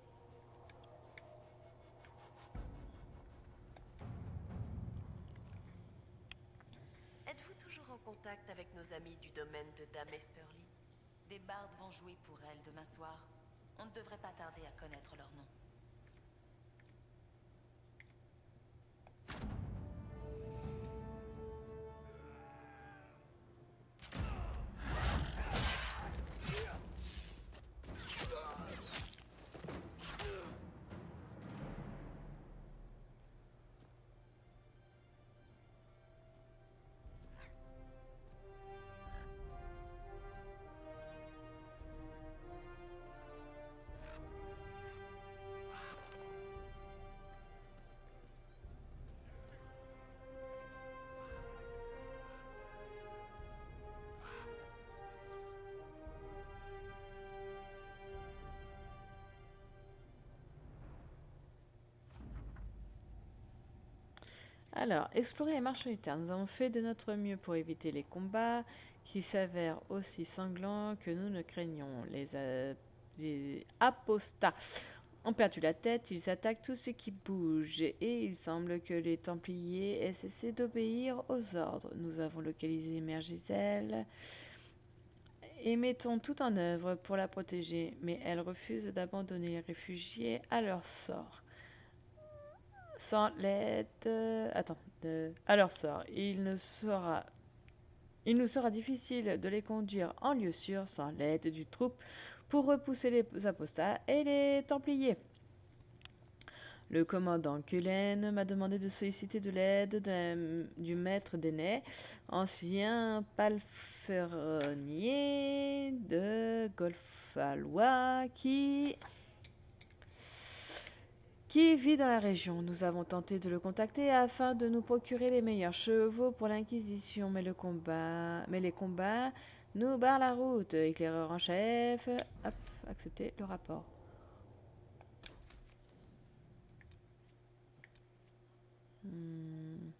S17: Êtes-vous toujours en contact avec nos amis du domaine de Dame Esterly?
S5: Des bardes vont jouer pour elle demain soir. On ne devrait pas tarder à connaître leur nom.
S2: Alors, explorer les marches solitaires. Nous avons fait de notre mieux pour éviter les combats qui s'avèrent aussi sanglants que nous ne craignons. Les, euh, les apostats ont perdu la tête, ils attaquent tout ce qui bouge et il semble que les Templiers aient cessé d'obéir aux ordres. Nous avons localisé Mère Giselle et mettons tout en œuvre pour la protéger, mais elle refuse d'abandonner les réfugiés à leur sort. Sans l'aide... Attends. De... À leur sort. Il ne sera... Il nous sera difficile de les conduire en lieu sûr sans l'aide du troupe pour repousser les apostats et les Templiers. Le commandant Cullen m'a demandé de solliciter de l'aide du maître d'Ainay, ancien palefrenier de Golfalois qui... qui vit dans la région. Nous avons tenté de le contacter afin de nous procurer les meilleurs chevaux pour l'Inquisition, mais le combat, mais les combats nous barrent la route. Éclaireur en chef, hop, accepter le rapport. Hmm.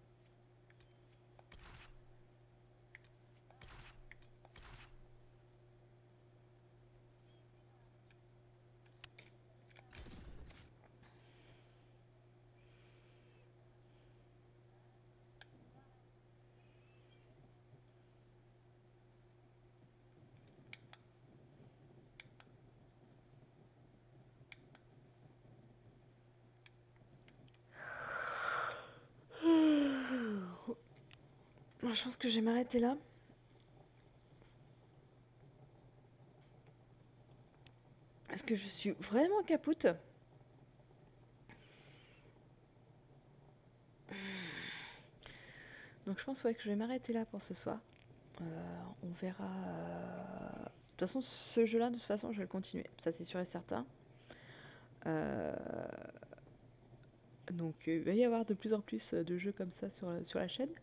S2: Moi, je pense que je vais m'arrêter là. Parce que je suis vraiment capoute. Donc je pense ouais, que je vais m'arrêter là pour ce soir. Euh, on verra. euh, De toute façon, ce jeu-là, de toute façon, je vais le continuer. Ça, c'est sûr et certain. Euh, Donc euh, il va y avoir de plus en plus de jeux comme ça sur, sur la chaîne.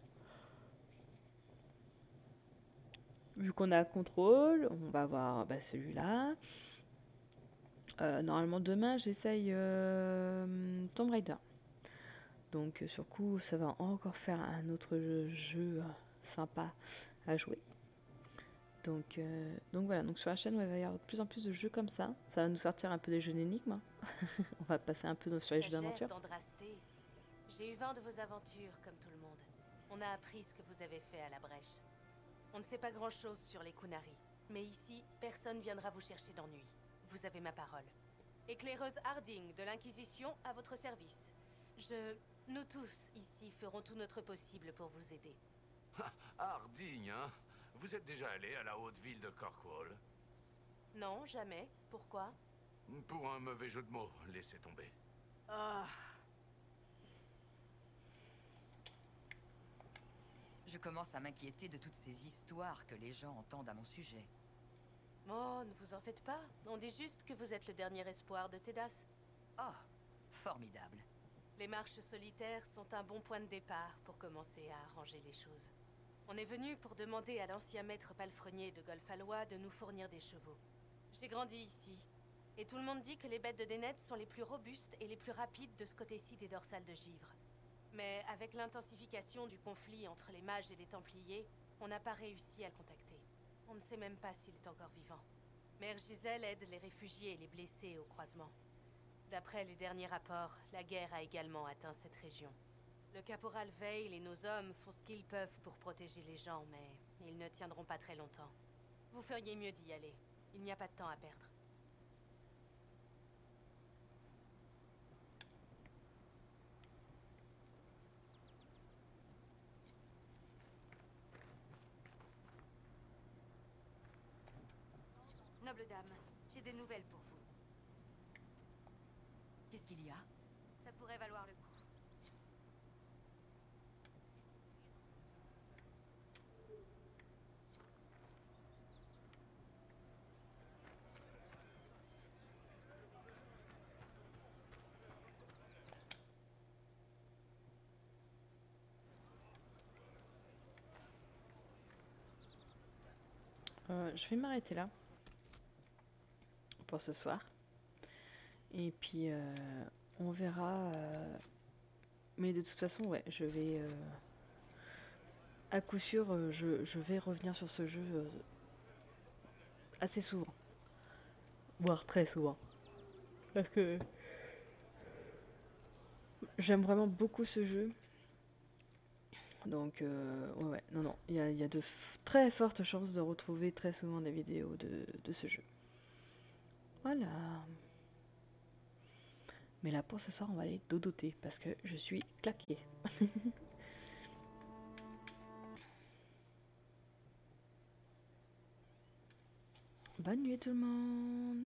S2: Vu qu'on a contrôle, on va avoir bah, celui-là. Euh, normalement demain j'essaye euh, Tomb Raider. Donc euh, sur coup ça va encore faire un autre jeu, jeu euh, sympa à jouer. Donc, euh, donc voilà, donc sur la chaîne ouais, il va y avoir de plus en plus de jeux comme ça. Ça va nous sortir un peu des jeux d'énigmes. Hein. On va passer un peu sur les jeux d'aventure.
S17: J'ai eu vent de vos aventures comme tout le monde. On a appris ce que vous avez fait à la brèche. On ne sait pas grand-chose sur les Qunari, mais ici, personne viendra vous chercher d'ennui. Vous avez ma parole. Éclaireuse Harding de l'Inquisition à votre service. Je... Nous tous, ici, ferons tout notre possible pour vous aider.
S7: Harding, hein? Vous êtes déjà allé à la haute ville de Corkwall?
S17: Non, jamais. Pourquoi?
S7: Pour un mauvais jeu de mots, laissez tomber.
S17: Ah.
S4: Je commence à m'inquiéter de toutes ces histoires que les gens entendent à mon sujet.
S17: Oh, ne vous en faites pas. On dit juste que vous êtes le dernier espoir de Tedas.
S4: Oh, formidable.
S17: Les marches solitaires sont un bon point de départ pour commencer à arranger les choses. On est venu pour demander à l'ancien maître palefrenier de Golfalois de nous fournir des chevaux. J'ai grandi ici, et tout le monde dit que les bêtes de Dénet sont les plus robustes et les plus rapides de ce côté-ci des dorsales de givre. Mais avec l'intensification du conflit entre les mages et les templiers, on n'a pas réussi à le contacter. On ne sait même pas s'il est encore vivant. Mère Giselle aide les réfugiés et les blessés au croisement. D'après les derniers rapports, la guerre a également atteint cette région. Le caporal Veil et nos hommes font ce qu'ils peuvent pour protéger les gens, mais ils ne tiendront pas très longtemps. Vous feriez mieux d'y aller. Il n'y a pas de temps à perdre.
S5: Noble dame, j'ai des nouvelles pour vous.
S4: Qu'est-ce qu'il y a?
S5: Ça pourrait valoir le coup.
S2: Euh, je vais m'arrêter là pour ce soir. Et puis euh, on verra. Euh... Mais de toute façon, ouais, je vais euh... à coup sûr, euh, je, je vais revenir sur ce jeu euh, assez souvent, voire très souvent, parce que j'aime vraiment beaucoup ce jeu. Donc, euh, ouais, ouais, non, non, il y a, y a de très fortes chances de retrouver très souvent des vidéos de, de ce jeu. Voilà. Mais là, pour ce soir, on va aller dodoter parce que je suis claquée. Bonne nuit tout le monde.